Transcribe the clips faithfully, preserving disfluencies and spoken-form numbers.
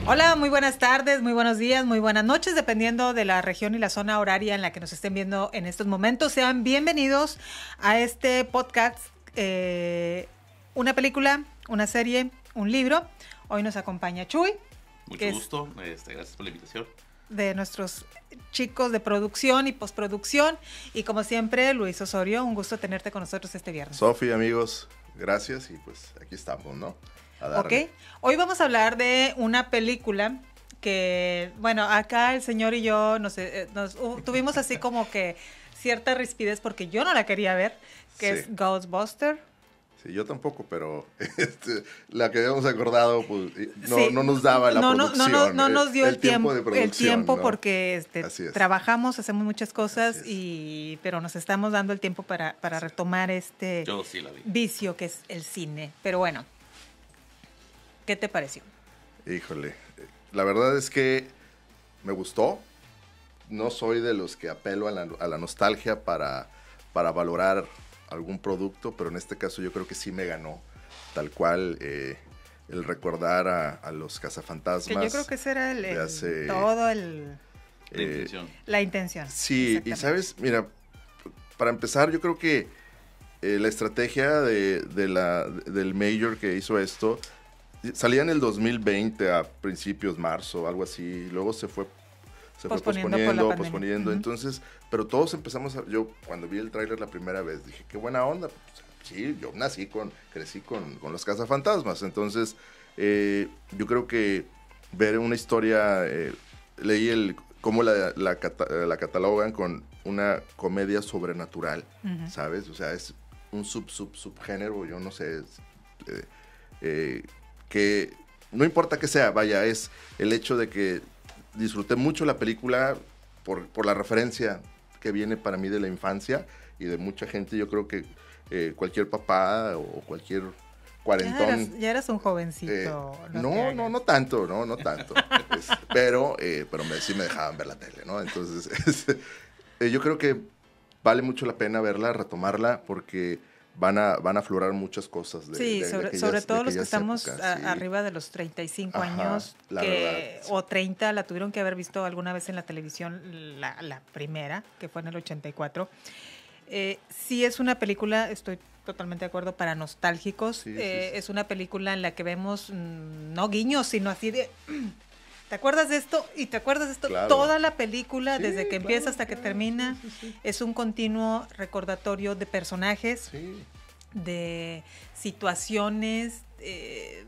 Hola, muy buenas tardes, muy buenos días, muy buenas noches, dependiendo de la región y la zona horaria en la que nos estén viendo en estos momentos. Sean bienvenidos a este podcast, eh, una película, una serie, un libro. Hoy nos acompaña Chuy. Mucho gusto, este, gracias por la invitación. De nuestros chicos de producción y postproducción. Y como siempre, Luis Osorio, un gusto tenerte con nosotros este viernes. Sofi, amigos, gracias y pues aquí estamos, ¿no? Ok, hoy vamos a hablar de una película que, bueno, acá el señor y yo nos, eh, nos uh, tuvimos así como que cierta rispidez porque yo no la quería ver, que sí. es Ghostbusters. Sí, yo tampoco, pero este, la que habíamos acordado pues, no, sí. no nos daba la no, producción. No, no, no nos dio el, el tiempo, tiempo el tiempo ¿no? porque este, trabajamos, hacemos muchas cosas, y pero nos estamos dando el tiempo para, para sí. retomar este yo sí la vi. vicio que es el cine. Pero bueno, ¿qué te pareció? Híjole, la verdad es que me gustó. No soy de los que apelo a la, a la nostalgia para, para valorar algún producto, pero en este caso yo creo que sí me ganó, tal cual, eh, el recordar a, a los cazafantasmas. Que yo creo que ese era el, el hace, todo el... La eh, intención. La intención. Sí, y sabes, mira, para empezar yo creo que eh, la estrategia de, de la, del Major que hizo esto, salía en el dos mil veinte a principios, marzo, algo así, y luego se fue se posponiendo, fue posponiendo, por posponiendo, uh-huh. entonces, pero todos empezamos a, yo cuando vi el tráiler la primera vez, dije, qué buena onda, pues, sí, yo nací con, crecí con, con los cazafantasmas, entonces, eh, yo creo que ver una historia, eh, leí el, cómo la, la, la catalogan con una comedia sobrenatural, uh-huh. ¿sabes? O sea, es un sub, sub, subgénero, yo no sé, eh, eh, que no importa que sea, vaya, es el hecho de que disfruté mucho la película por, por la referencia que viene para mí de la infancia y de mucha gente. Yo creo que eh, cualquier papá o cualquier cuarentón... Ya eras, ya eras un jovencito. Eh, no, no, no, no tanto, no, no tanto. es, pero eh, pero me, sí me dejaban ver la tele, ¿no? Entonces, es, eh, yo creo que vale mucho la pena verla, retomarla, porque... Van a, van a aflorar muchas cosas. De, sí, de, sobre, de aquellas, sobre todo los que épocas, estamos a, sí. arriba de los treinta y cinco Ajá, años, la que, verdad, sí. o treinta, la tuvieron que haber visto alguna vez en la televisión, la, la primera, que fue en el ochenta y cuatro. Eh, sí es una película, estoy totalmente de acuerdo, para nostálgicos. Sí, eh, sí, sí. Es una película en la que vemos, mmm, no guiños, sino así de... ¿Te acuerdas de esto? Y te acuerdas de esto. Claro. Toda la película, sí, desde que claro, empieza hasta claro, que termina, sí, sí, sí. es un continuo recordatorio de personajes. Sí. De situaciones, eh,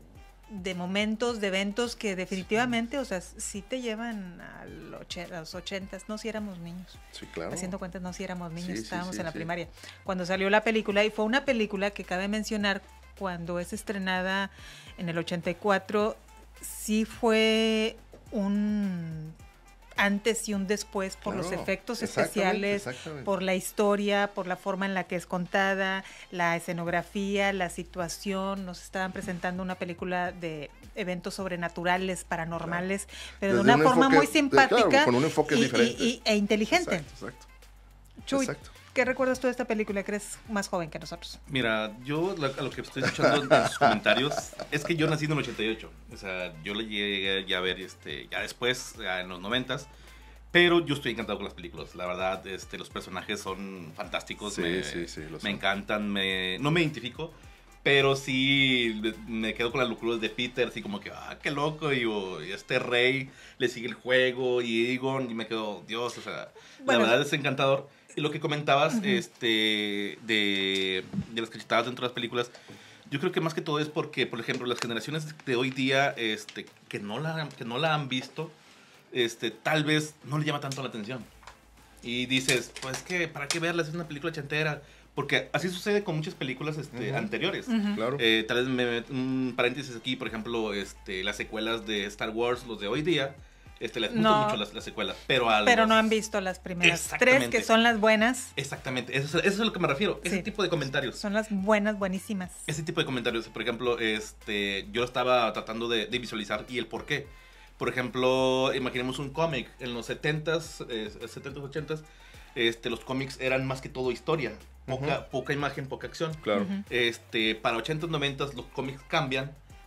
de momentos, de eventos que definitivamente, o sea, sí te llevan a los ochentas, no si éramos niños. Sí, claro. Haciendo cuentas, no si éramos niños, sí, estábamos sí, sí, en la sí. primaria. Cuando salió la película, y fue una película que cabe mencionar, cuando es estrenada en el ochenta y cuatro, sí fue un... antes y un después por claro, los efectos exactamente, especiales, exactamente. por la historia, por la forma en la que es contada, la escenografía, la situación. Nos estaban presentando una película de eventos sobrenaturales, paranormales, claro. pero Desde de una un forma enfoque, muy simpática de, claro, con un enfoque y, diferente. Y, y, e inteligente. Exacto, exacto. Chuy, exacto. ¿qué recuerdas tú de esta película? Que eres más joven que nosotros. Mira, yo la, a lo que estoy escuchando en sus comentarios es que yo nací en el ochenta y ocho. O sea, yo le llegué ya a ver este, ya después, ya en los noventas. Pero yo estoy encantado con las películas. La verdad, este, los personajes son fantásticos. Sí, me, sí, sí, lo me son. encantan. Me, no me identifico, pero sí me quedo con las locuras de Peter. Así como que, ah, qué loco. Y, oh, y este rey le sigue el juego. Y Egon, y me quedo, Dios, o sea, bueno, la verdad es encantador. Y lo que comentabas uh-huh. este, de, de las cachetadas dentro de las películas, yo creo que más que todo es porque, por ejemplo, las generaciones de hoy día este, que, no la, que no la han visto, este, tal vez no le llama tanto la atención. Y dices, pues que, ¿para qué verla? Es una película chantera. Porque así sucede con muchas películas este, uh-huh. anteriores. Uh-huh. Claro. Eh, tal vez me meto un paréntesis aquí, por ejemplo, este, las secuelas de Star Wars, los de hoy día, este, les gustan no, mucho las, las secuelas. Pero, a pero los... no han visto las primeras tres, que son las buenas. Exactamente, eso es, eso es a lo que me refiero. Sí. Ese tipo de comentarios. Son las buenas, buenísimas. Ese tipo de comentarios. Por ejemplo, este, yo estaba tratando de, de visualizar y el por qué. Por ejemplo, imaginemos un cómic en los setentas, eh, setentas, ochentas, este, los cómics eran más que todo historia, poca, uh-huh. poca imagen, poca acción. Claro. Uh-huh. Este, para ochentas, noventas los cómics cambian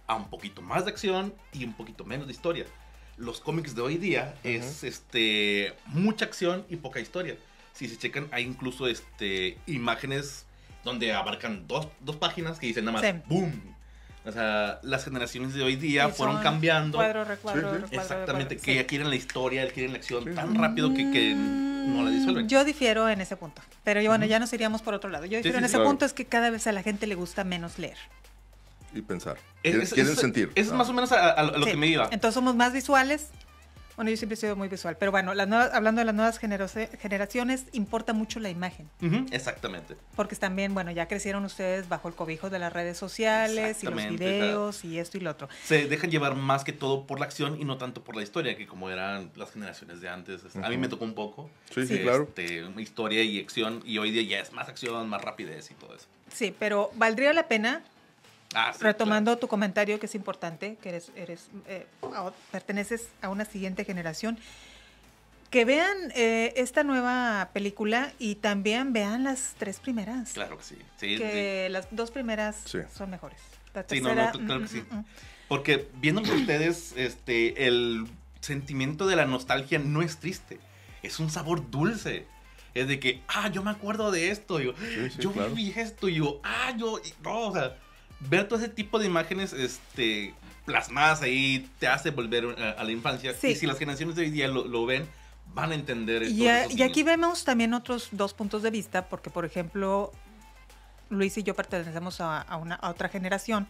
a un poquito más de acción y un poquito menos de historia. Los cómics de hoy día uh-huh. es este mucha acción y poca historia. Si se checan, hay incluso este imágenes donde abarcan dos, dos páginas que dicen nada más sí. ¡boom! O sea, las generaciones de hoy día y fueron cambiando. Cuadro, recuadro, sí, sí. recuadro, exactamente, recuadro, que sí. ya quieren la historia, quieren la acción sí. tan rápido que, que no la disuelven. Yo difiero en ese punto, pero bueno, uh-huh. ya nos iríamos por otro lado. Yo difiero sí, sí, en ese claro. punto es que cada vez a la gente le gusta menos leer. Y pensar. Es, quieren es, sentir. Es no. más o menos a, a lo sí. que me iba. Entonces somos más visuales. Bueno, yo siempre he sido muy visual, pero bueno, las nuevas, hablando de las nuevas generaciones, importa mucho la imagen. Uh-huh, exactamente. Porque también, bueno, ya crecieron ustedes bajo el cobijo de las redes sociales y los videos claro. y esto y lo otro. Se dejan llevar más que todo por la acción y no tanto por la historia, que como eran las generaciones de antes. Uh-huh. A mí me tocó un poco. Sí, sí, este, claro. Historia y acción, y hoy día ya es más acción, más rapidez y todo eso. Sí, pero valdría la pena... Ah, sí, retomando claro. tu comentario, que es importante, que eres, eres eh, perteneces a una siguiente generación, que vean eh, esta nueva película y también vean las tres primeras. Claro que sí. sí que sí. las dos primeras sí. son mejores. La tercera, sí, no, no, claro mm, que sí. Mm, mm. Porque viendo por ustedes, este, el sentimiento de la nostalgia no es triste, es un sabor dulce. Es de que, ah, yo me acuerdo de esto, yo, sí, sí, yo claro. viví esto, y yo, ah, yo, no, o sea, ver todo ese tipo de imágenes este, plasmadas ahí te hace volver a, a la infancia. Sí. Y si las generaciones de hoy día lo, lo ven, van a entender esto. Y, a, y aquí vemos también otros dos puntos de vista, porque, por ejemplo, Luis y yo pertenecemos a, a, una, a otra generación.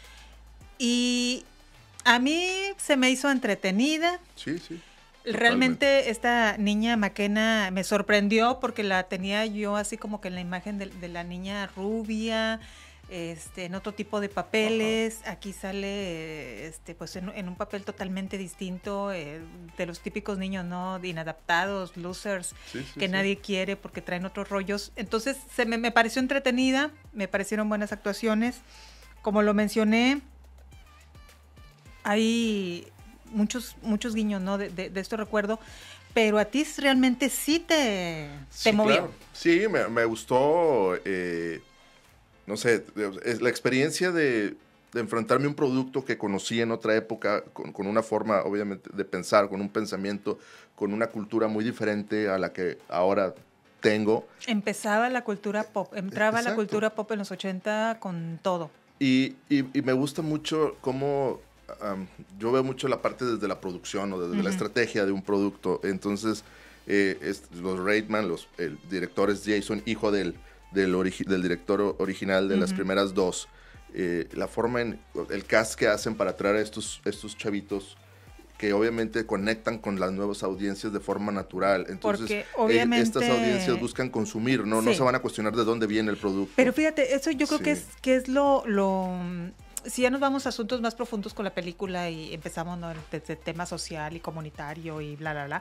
Y a mí se me hizo entretenida. Sí, sí. Realmente Totalmente. Esta niña McKenna me sorprendió porque la tenía yo así como que en la imagen de, de la niña rubia, este, en otro tipo de papeles. Uh-huh. Aquí sale este, pues en, en un papel totalmente distinto eh, de los típicos niños, ¿no? Inadaptados, losers, sí, sí, que sí. nadie quiere porque traen otros rollos. Entonces se me, me pareció entretenida, me parecieron buenas actuaciones. Como lo mencioné, hay muchos, muchos guiños, ¿no? De, de, de esto recuerdo. Pero a ti realmente sí te, te sí, movió. Claro. Sí, me, me gustó... Eh... No sé, es la experiencia de, de enfrentarme a un producto que conocí en otra época, con, con una forma, obviamente, de pensar, con un pensamiento, con una cultura muy diferente a la que ahora tengo. Empezaba la cultura pop, entraba Exacto. la cultura pop en los ochenta con todo. Y, y, y me gusta mucho cómo, um, yo veo mucho la parte desde la producción o desde uh-huh. la estrategia de un producto. Entonces, eh, es, los Reitman, los el director es Jason, hijo del... Del, origi- del director original de uh-huh. las primeras dos, eh, la forma en el cast que hacen para traer a estos, estos chavitos que obviamente conectan con las nuevas audiencias de forma natural. Entonces, porque obviamente... eh, estas audiencias buscan consumir, ¿no? Sí. No se van a cuestionar de dónde viene el producto. Pero fíjate, eso yo creo sí. que es, que es lo, lo... Si ya nos vamos a asuntos más profundos con la película y empezamos, ¿no? Desde tema social y comunitario y bla, bla, bla,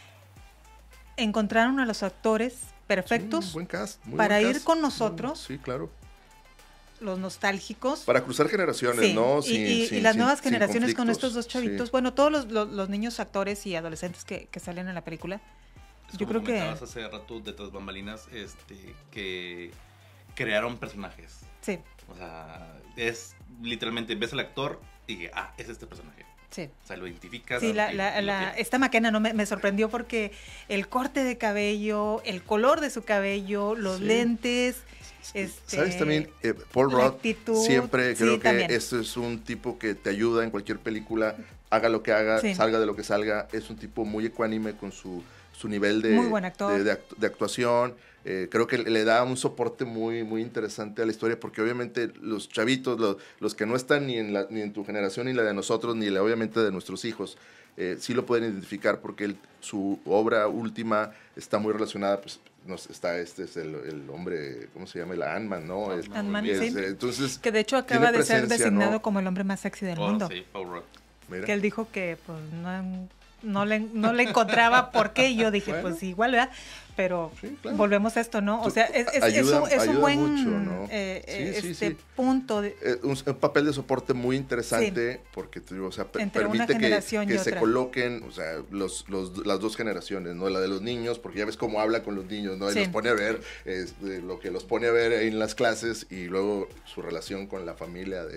encontraron a los actores perfectos sí, buen cast, muy para buen ir cast. con nosotros, sí, claro, los nostálgicos, para cruzar generaciones, sí, ¿no? Y, sin, y, sin, y las sin, nuevas sin generaciones con estos dos chavitos, sí. bueno, todos los, los, los niños actores y adolescentes que, que salen en la película, es yo como creo que hace rato de tras bambalinas, este, que crearon personajes. Sí. O sea, es literalmente ves al actor y ah, es este personaje. Sí. O sea, lo identificas. Sí, la, y, la, y la, esta McKenna no me, me sorprendió porque el corte de cabello, el color de su cabello, los sí. lentes. Este, ¿Sabes también? Eh, Paul Rudd siempre creo sí, que también. esto es un tipo que te ayuda en cualquier película, haga lo que haga, sí. salga de lo que salga. Es un tipo muy ecuánime con su, su nivel de, muy buen actor. de, de, act de actuación. Eh, creo que le da un soporte muy, muy interesante a la historia, porque obviamente los chavitos, los, los que no están ni en, la, ni en tu generación, ni la de nosotros, ni la, obviamente de nuestros hijos, eh, sí lo pueden identificar porque él, su obra última está muy relacionada, pues, nos, está este es el, el hombre, ¿cómo se llama? El Ant-Man, ¿no? Ant-Man, es, sí. Eh, entonces, que de hecho acaba de ser designado, ¿no? como el hombre más sexy del oh, mundo. Sí, Paul Rudd. Mira. Que él dijo que pues no, no, le, no le encontraba por qué, y yo dije, bueno, pues igual, ¿verdad? Pero sí, claro. volvemos a esto, ¿no? O sea, es, es, ayuda, es, un, es un buen mucho, ¿no? eh, sí, sí, este sí. punto. De, eh, un, un papel de soporte muy interesante, sí. porque te digo, o sea, per permite que, que se coloquen, o sea, los, los, las dos generaciones, ¿no? La de los niños, porque ya ves cómo habla con los niños, ¿no? Y sí. los pone a ver, es, de lo que los pone a ver en las clases, y luego su relación con la familia de,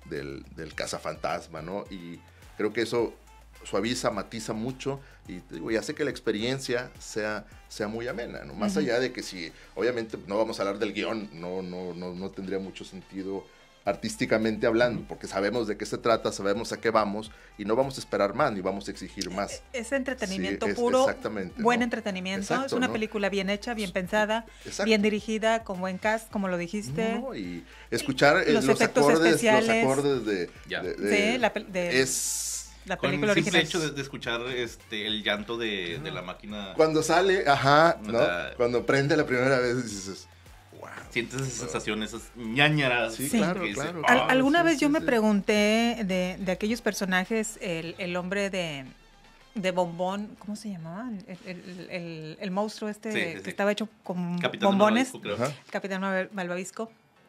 del, del cazafantasma, ¿no? Y creo que eso suaviza, matiza mucho y, te digo, y hace que la experiencia sea, sea muy amena, ¿no? Más uh-huh. allá de que si, obviamente, no vamos a hablar del guión, no, no, no, no tendría mucho sentido artísticamente hablando, porque sabemos de qué se trata, sabemos a qué vamos y no vamos a esperar más ni vamos a exigir más. Es entretenimiento sí, es, puro, buen ¿no? entretenimiento, exacto, es una ¿no? película bien hecha, bien pensada, exacto. bien dirigida, con buen cast, como lo dijiste. No, y escuchar los, los efectos acordes, especiales. Los acordes de... de, de, sí, la, de es... La película Con el original. hecho de, de escuchar este, el llanto de, de la máquina. Cuando sale, ajá, ¿no? O sea, cuando prende la primera vez dices... Sientes esas sensaciones, esas ñañaras. Sí, sí. claro, claro. Al, alguna sí, vez yo sí, me sí. pregunté de, de aquellos personajes, el, el hombre de, de Bombón, ¿cómo se llamaba? El, el, el, el monstruo este sí, sí, que sí. estaba hecho con Capitán bombones. Malvavisco, Capitán Malvavisco.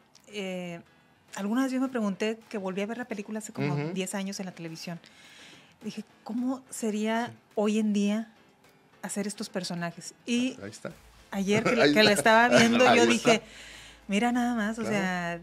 Eh, alguna vez yo me pregunté, que volví a ver la película hace como uh-huh. diez años en la televisión. Dije, ¿cómo sería sí. hoy en día hacer estos personajes? Y ahí está. Ayer que, que la estaba viendo, Ahí yo está. dije, mira nada más, o claro. sea,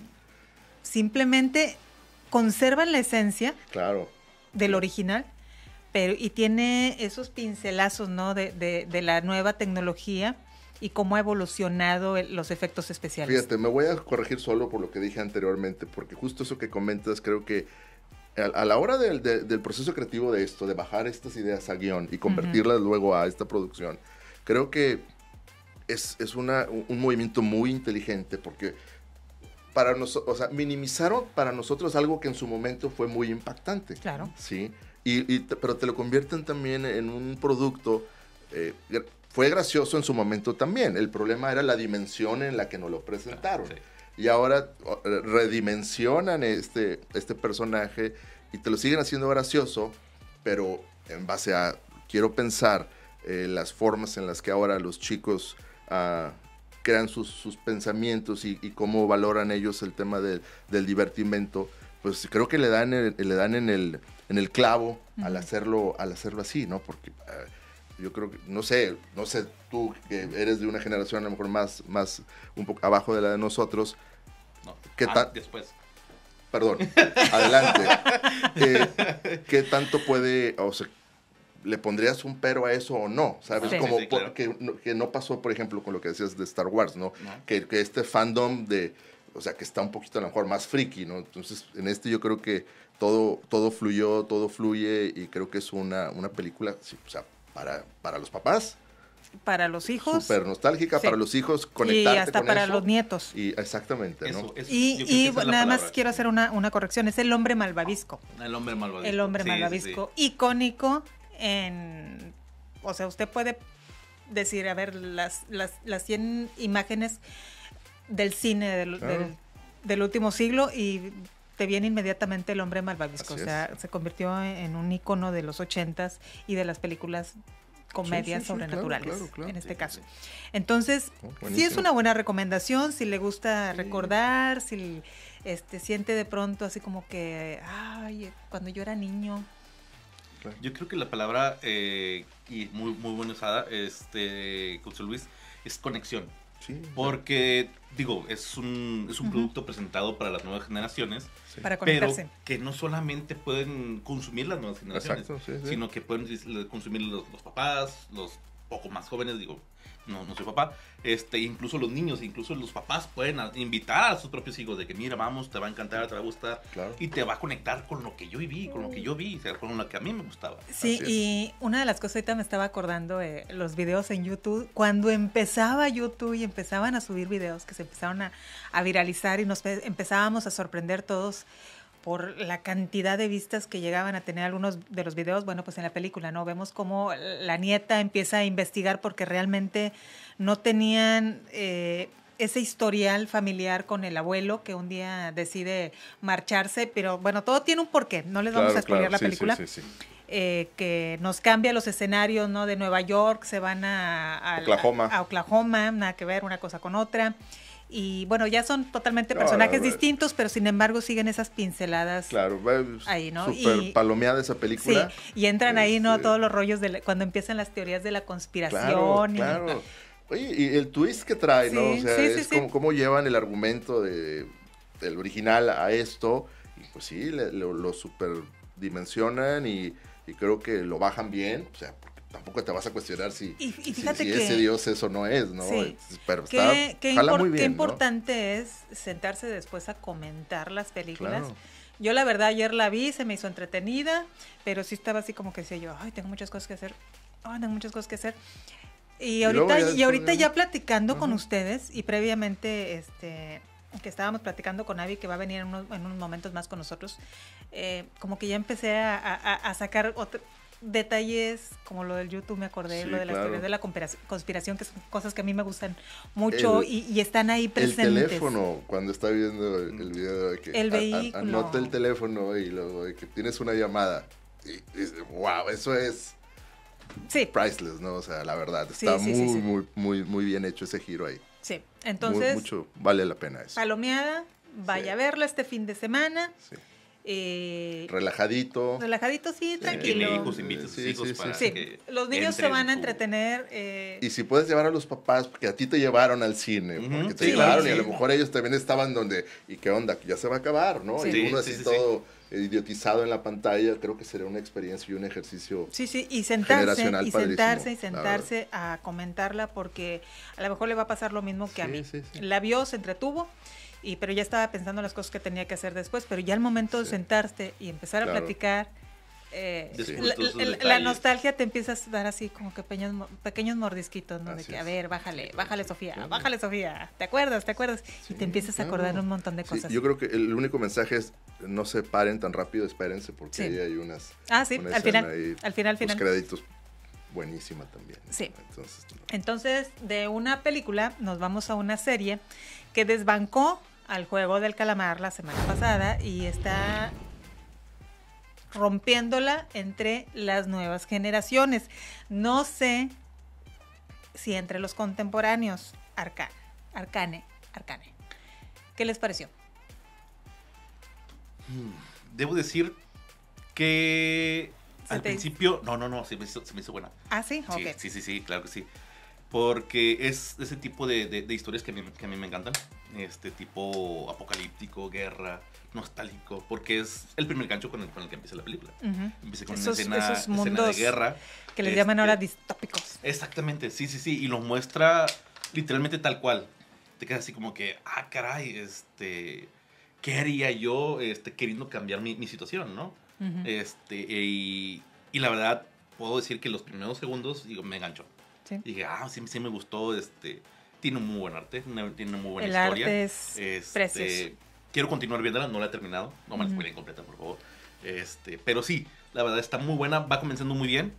simplemente conservan la esencia claro. del original, pero y tiene esos pincelazos, ¿no? De, de, de la nueva tecnología y cómo ha evolucionado el, los efectos especiales. Fíjate, me voy a corregir solo por lo que dije anteriormente, porque justo eso que comentas, creo que a, a la hora del, de, del proceso creativo de esto, de bajar estas ideas a guión y convertirlas uh-huh. luego a esta producción, creo que Es, es una, un movimiento muy inteligente porque para nosotros, o sea, minimizaron para nosotros algo que en su momento fue muy impactante. Claro. Sí, y, y te, pero te lo convierten también en un producto, eh, fue gracioso en su momento también. El problema era la dimensión en la que nos lo presentaron. Sí. Y ahora redimensionan este, este personaje y te lo siguen haciendo gracioso, pero en base a, quiero pensar, eh, las formas en las que ahora los chicos... Uh, crean sus, sus pensamientos y, y cómo valoran ellos el tema de, del divertimento, pues creo que le dan, el, le dan en, el, en el clavo uh-huh. al, hacerlo, al hacerlo así, ¿no? Porque uh, yo creo que, no sé, no sé tú que eres de una generación a lo mejor más, más un poco abajo de la de nosotros. No, ¿qué ah, ta- después. Perdón, adelante. eh, ¿Qué tanto puede, o sea, ¿le pondrías un pero a eso o no? ¿Sabes? Sí. Como Sí, sí, claro. por, que, no, que no pasó, por ejemplo, con lo que decías de Star Wars, ¿no? No. Que, que este fandom de, o sea, que está un poquito a lo mejor más friki, ¿no? Entonces, en este yo creo que todo, todo fluyó, todo fluye y creo que es una, una película, sí, o sea, para, para los papás. Para los hijos. Súper nostálgica, sí. Para los hijos, conectarte y hasta con para eso. los nietos. Y exactamente, Eso, ¿no? eso, y y nada más quiero hacer una, una corrección, es el hombre malvavisco. El hombre malvavisco. El hombre sí, malvavisco, sí, sí. icónico en... O sea, usted puede decir, a ver, las, las, las cien imágenes del cine del, claro. del, del último siglo y te viene inmediatamente el hombre malvavisco. Así o sea, es. se convirtió en un ícono de los ochentas y de las películas comedias sí, sí, sí, sobrenaturales, claro, claro, claro. en este Sí, caso. sí, sí. Entonces, Oh, sí es una buena recomendación, si le gusta sí. recordar, si este, siente de pronto así como que, ay, cuando yo era niño... Yo creo que la palabra, eh, y muy, muy buena usada, este, José Luis, es conexión. Sí, porque, digo, es un, es un uh-huh. producto presentado para las nuevas generaciones. Sí. Para conectarse. Pero que no solamente pueden consumir las nuevas generaciones, exacto, sí, sí. sino que pueden consumir los, los papás, los poco más jóvenes, digo, no, no soy papá, este, incluso los niños, incluso los papás pueden invitar a sus propios hijos de que mira, vamos, te va a encantar, te va a gustar, claro. y te va a conectar con lo que yo viví, con lo que yo vi, o sea, con lo que a mí me gustaba. Sí, y una de las cosas, ahorita me estaba acordando, eh, los videos en YouTube, cuando empezaba YouTube y empezaban a subir videos, que se empezaron a, a viralizar y nos empezábamos a sorprender todos por la cantidad de vistas que llegaban a tener algunos de los videos. Bueno, pues en la película, ¿no? Vemos cómo la nieta empieza a investigar porque realmente no tenían eh, ese historial familiar con el abuelo que un día decide marcharse, pero bueno, todo tiene un porqué, no les vamos claro, a spoilear claro. la Sí, película. sí, sí, sí. Eh, que nos cambia los escenarios, ¿no? De Nueva York, se van a, a Oklahoma. A, a Oklahoma, nada que ver una cosa con otra. Y bueno, ya son totalmente personajes no, no, distintos, pero sin embargo siguen esas pinceladas. Claro, ahí, ¿no? Súper y, palomeada esa película. Sí, y entran este... ahí, ¿no? Todos los rollos de la, cuando empiezan las teorías de la conspiración. Claro, y... claro. Oye, y el twist que trae, sí, ¿no? O sea, sí, es sí, como, sí. cómo llevan el argumento de, del original a esto y pues sí, le, lo, lo superdimensionan y, y creo que lo bajan bien, o sea, porque tampoco te vas a cuestionar si, Y, y si, fíjate si que, ese Dios eso no es, ¿no? Sí. Pero está, qué, qué, jala impor- muy bien, qué ¿no? importante es sentarse después a comentar las películas. Claro. Yo la verdad ayer la vi, se me hizo entretenida, pero sí estaba así como que decía yo, ay, tengo muchas cosas que hacer, ay, tengo muchas cosas que hacer. Y luego ahorita, ya y después ahorita ya- ya platicando con Ajá. ustedes y previamente, este, que estábamos platicando con Abby, que va a venir en unos, en unos momentos más con nosotros, eh, como que ya empecé a, a- a sacar otro- detalles como lo del YouTube, me acordé, Sí, lo de las claro. teorías de la conspirac- conspiración, que son cosas que a mí me gustan mucho El- y, y están ahí El presentes. teléfono, cuando está viendo el, el video de que El a- a- vehículo. anota el teléfono y luego de que tienes una llamada. Y, y, wow, eso es Sí, priceless, ¿no? O sea, la verdad, Sí, está sí, sí, muy, sí. muy, muy, muy bien hecho ese giro ahí. sí. Muy- Entonces, mucho, vale la pena eso. palomeada, vaya Sí. a verla este fin de semana. Sí. Eh, Relajadito. relajadito, sí, Tiene tranquilo. hijos, invita a sus Sí, hijos sí, sí, para Sí, que los niños se entren van a en su- entretener. eh, Y si puedes llevar a los papás, porque a ti te llevaron al cine, Ujú, porque te sí, llevaron sí. y a lo mejor ellos también estaban donde, ¿y qué onda? Que ya se va a acabar, ¿no? Sí. Y uno Sí, así sí, sí, todo idiotizado en la pantalla, creo que sería una experiencia y un ejercicio. Sí, sí, y sentarse, Generacional y padrísimo, sentarse, y la sentarse a comentarla porque a lo mejor le va a pasar lo mismo que a Sí, mí. sí, sí. La vio, se entretuvo, y pero ya estaba pensando en las cosas que tenía que hacer después, pero ya al momento de Sí. sentarse y empezar a Claro. platicar, eh, Disfrutó la, sus la- la detalles. nostalgia te empieza a dar así como que pequeños, mo- pequeños mordisquitos, ¿no? De Así que, a es. ver, bájale, bájale Sofía, Claro. bájale Sofía, ¿te acuerdas? ¿Te acuerdas? y Sí, te empiezas a acordar claro. un montón de Sí, cosas. yo creo que el único mensaje es no se paren tan rápido, espérense, porque Sí. ahí hay unas. Ah, sí, una al final, escena ahí, al final, al los final. créditos buenísima también. Sí. Entonces, no. Entonces, de una película nos vamos a una serie que desbancó al juego del calamar la semana pasada y está rompiéndola entre las nuevas generaciones. No sé si entre los contemporáneos, Arcane, Arcane, Arcane. ¿Qué les pareció? Debo decir que ¿Se al te- principio, no, no, no, se me hizo, se me hizo buena. Ah, sí, Sí, ok. sí, sí, sí, claro que sí. Porque es ese tipo de, de- de historias que a, mí, que a mí me encantan. Este tipo apocalíptico, guerra, nostálgico. Porque es el primer gancho con el, con el que empieza la película. Ujú. Empieza con Esos- una escena, esos escena de mundos guerra. Que les llaman Este, ahora distópicos. Exactamente, sí, sí, sí. Y lo muestra literalmente tal cual. Te quedas así como que, ah, caray, este... ¿Qué haría yo este, queriendo cambiar mi, mi situación, no? Ujú. Este, y, y la verdad, puedo decir que los primeros segundos, digo, me enganchó. Sí. Dije, ah, sí, sí me gustó, este... Tiene un muy buen arte, una- tiene una muy buena El historia. arte es Este, precioso. Quiero continuar viéndola, no la he terminado. No me la Ujú. spoileen completa, por favor. Este, pero sí, la verdad está muy buena, va comenzando muy bien.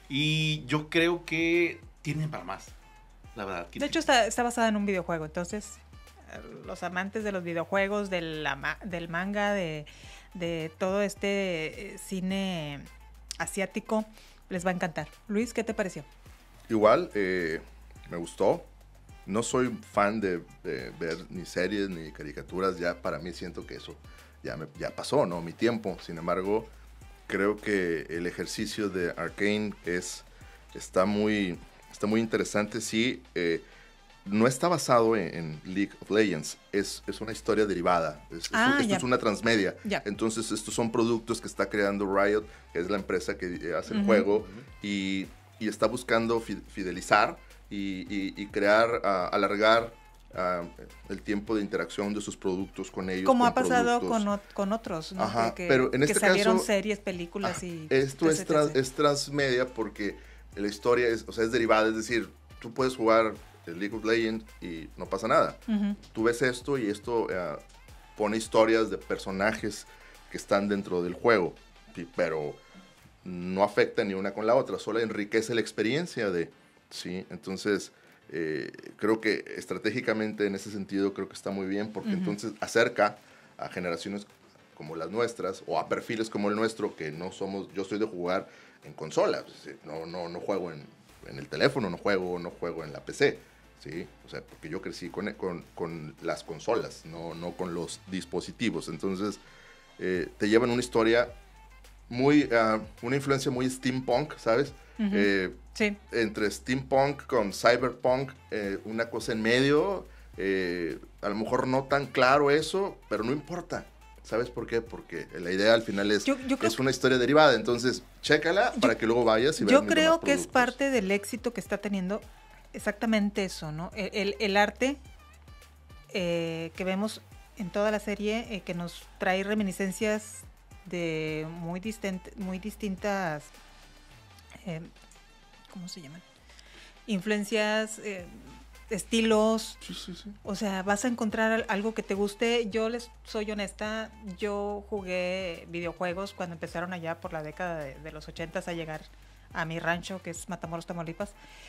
Y yo creo que tiene para más. La verdad. que De hecho, está, está basada en un videojuego, entonces eh, los amantes de los videojuegos, de la ma- del manga, de, de todo este eh, cine asiático, les va a encantar. Luis, ¿qué te pareció? Igual, eh, me gustó. No soy fan de, de ver ni series ni caricaturas. Ya para mí siento que eso ya, me, ya pasó, ¿no? Mi tiempo. Sin embargo, creo que el ejercicio de Arcane es, está, muy, está muy interesante. Sí, eh, no está basado en, en League of Legends. Es, es una historia derivada. Es, Ah, es, esto ya. es una transmedia. Ya. Entonces, estos son productos que está creando Riot, que es la empresa que eh, hace el Ujú. juego. Y, y está buscando fi- fidelizar y, y- y crear, ah, alargar ah, el tiempo de interacción de sus productos con ellos. Como con ha pasado productos. con, ot- con otros, ¿no? Ajá, que, pero en que este salieron caso- series, películas Ah, y... Esto es, etcétera, trans- etcétera. es transmedia porque la historia es, o sea, es derivada, es decir, tú puedes jugar el League of Legends y no pasa nada. Ujú. Tú ves esto y esto eh, pone historias de personajes que están dentro del juego, sí, pero no afecta ni una con la otra, solo enriquece la experiencia de, sí, entonces eh, creo que estratégicamente en ese sentido creo que está muy bien porque Ujú. entonces acerca a generaciones como las nuestras o a perfiles como el nuestro que no somos, yo soy de jugar en consola, sí, no, no, no juego en, en el teléfono, no juego, no juego en la P C. Sí, o sea, porque yo crecí con, con, con las consolas, no, no con los dispositivos. Entonces, eh, te llevan una historia muy, uh, una influencia muy steampunk, ¿sabes? Ujú. Eh, Sí, entre steampunk con cyberpunk, eh, una cosa en medio, eh, a lo mejor no tan claro eso, pero no importa. ¿Sabes por qué? Porque la idea al final es, Yo- yo creo es una historia derivada, entonces chécala para que luego vayas y veas Yo mis creo demás que es productos. parte del éxito que está teniendo exactamente eso, ¿no? El, el- el arte eh, que vemos en toda la serie, eh, que nos trae reminiscencias de muy, distent- muy distintas, eh, ¿cómo se llaman? Influencias, eh, estilos. Sí, sí, sí. O sea, vas a encontrar al- algo que te guste. Yo les soy honesta, yo jugué videojuegos cuando empezaron allá por la década de, de los ochentas a llegar a mi rancho, que es Matamoros, Tamaulipas.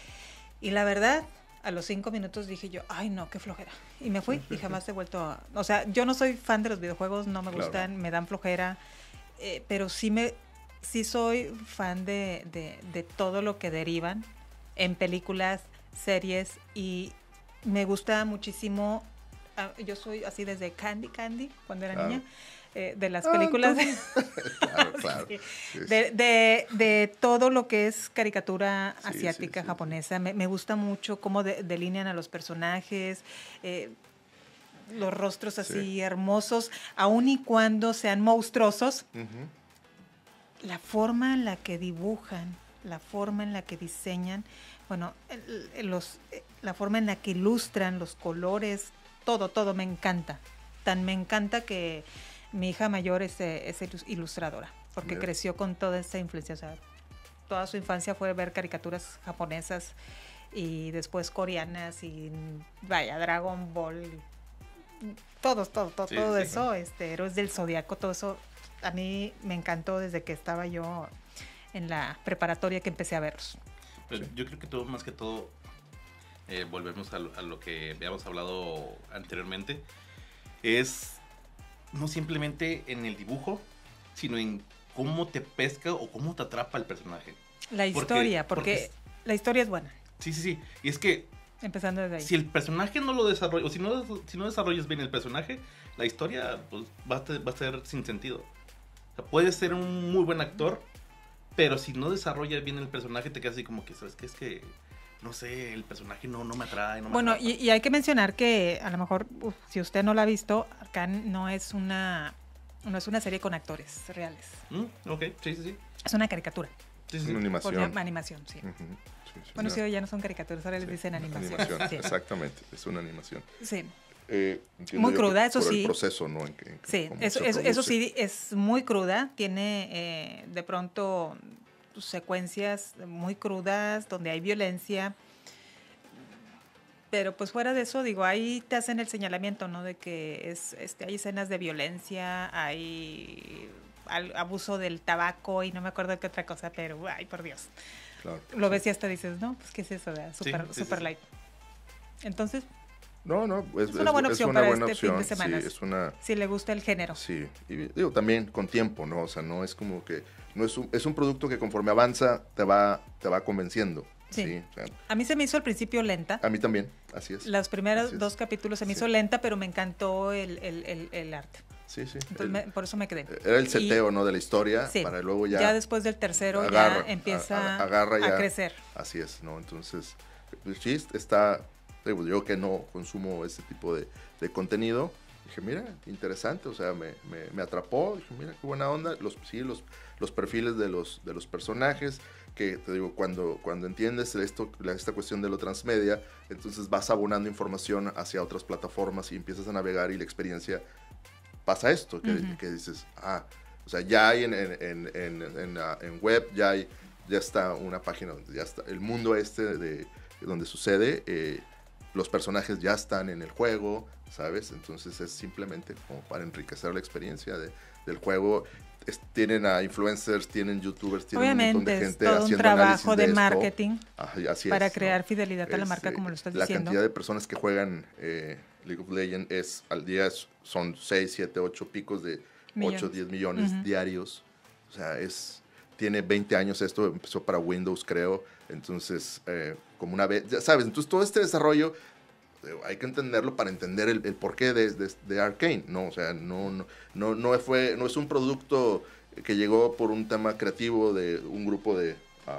Y la verdad, a los cinco minutos dije yo, ay no, qué flojera. Y me fui y jamás he vuelto a... O sea, yo no soy fan de los videojuegos, no me Claro. gustan, me dan flojera, eh, pero sí me sí soy fan de, de, de todo lo que derivan en películas, series, y me gusta muchísimo. ah, Yo soy así desde Candy Candy, cuando era Claro. niña, eh, de las Ah, películas de, Claro, claro. Sí. Sí, sí. de, de- de todo lo que es caricatura Sí, sí, asiática, sí, japonesa. Me, me gusta mucho cómo de- delinean a los personajes, eh, los rostros así Sí. hermosos, aun y cuando sean monstruosos, Ujú. la forma en la que dibujan, la forma en la que diseñan, bueno, el- el- los, eh, la forma en la que ilustran, los colores, todo, todo me encanta. Tan me encanta que mi hija mayor es, eh, es ilus- ilustradora, porque Mira. creció con toda esa influencia. O sea, toda su infancia fue ver caricaturas japonesas y después coreanas y vaya, Dragon Ball, todos, todo, todo, Sí, todo sí, eso, este, Héroes del Zodiaco, todo eso, a mí me encantó desde que estaba yo en la preparatoria que empecé a verlos. Pero Sí. yo creo que todo, más que todo, eh, volvemos a lo, a lo que habíamos hablado anteriormente, es no simplemente en el dibujo, sino en cómo te pesca o cómo te atrapa el personaje. La Porque- historia, porque, porque la historia es buena, Sí, sí, sí. Y es que empezando desde ahí. si el personaje no lo desarrolla, o si no, si no desarrollas bien el personaje, la historia pues, va, a ter- va a ser sin sentido. O sea, puedes ser un muy buen actor, pero si no desarrollas bien el personaje, te quedas así como que, ¿sabes qué? Es que, no sé, el personaje no, no me atrae. No me Bueno, atrapa. y, y hay que mencionar que a lo mejor, uf, si usted no la ha visto, Arcane no es una no es una serie con actores reales. Mm, ok, sí, sí, sí. Es una caricatura. Sí, sí, sí. Una animación. Por- animación, sí. Ujú. Sí, sí, Bueno, no. sí, ya no son caricaturas, ahora les Sí. dicen animación. Animación, Sí. exactamente, es una animación. Sí. Eh, entiendo Muy yo cruda, que eso por sí. el proceso, ¿no? En que, en que- Sí, cómo eso, se eso, eso produce. sí es muy cruda, tiene eh, de pronto secuencias muy crudas donde hay violencia, pero pues fuera de eso, digo, ahí te hacen el señalamiento, ¿no? De que es, este, hay escenas de violencia, hay al- abuso del tabaco y no me acuerdo de qué otra cosa, pero ay, por Dios. Claro. Lo ves y hasta dices, no, pues qué es eso, ¿verdad? Sí, Super, sí, sí, super sí. light. Entonces, No, no, es, Es una buena opción una para buena este fin de opción, semana. Sí, es una, si le gusta el género. sí, y digo, también con tiempo, ¿no? O sea, no es como que, no es un, es un producto que conforme avanza te va, te va convenciendo. Sí. Sí, o sea, A mí se me hizo al principio lenta. a mí también, así es. Los primeros Así es. dos capítulos se me Sí. hizo lenta, pero me encantó el, el, el, el arte. Sí, sí. Entonces el- me- por eso me quedé. era el Y- seteo, ¿no? De la historia, Sí, para luego ya, ya después del tercero agarra, ya empieza a- a- agarra a ya. crecer. así es, ¿no? Entonces, pues, sí, está, digo, yo que no consumo ese tipo de, de contenido, dije, mira, interesante, o sea, me, me, me atrapó, dije, mira, qué buena onda, los, sí, los, los perfiles de los, de los personajes, que te digo, cuando, cuando entiendes esto, la- esta cuestión de lo transmedia, entonces vas abonando información hacia otras plataformas y empiezas a navegar y la experiencia pasa esto, que, Ujú. que dices, ah, o sea, ya hay en, en, en, en, en, ah, en web, ya hay, ya está una página donde ya está, el mundo este de donde sucede, eh, los personajes ya están en el juego, ¿sabes? Entonces es simplemente como para enriquecer la experiencia de, del juego. Es- tienen a influencers, tienen youtubers, tienen un montón Obviamente de es gente todo un haciendo trabajo análisis de, esto. marketing Ajá, y así para es, ¿no? crear fidelidad a la marca, Este, como lo estás la diciendo. cantidad de personas que juegan eh, League of Legends es al día es- son seis, siete, ocho picos de Millones. ocho, diez millones Ujú. diarios. O sea, es tiene veinte años esto, empezó para Windows, creo. Entonces, eh, como una vez, ya sabes, entonces todo este desarrollo eh, hay que entenderlo para entender el, el porqué de, de, de Arcane, ¿no? O sea, no, no, no, no, fue, no es un producto que llegó por un tema creativo de un grupo de ah,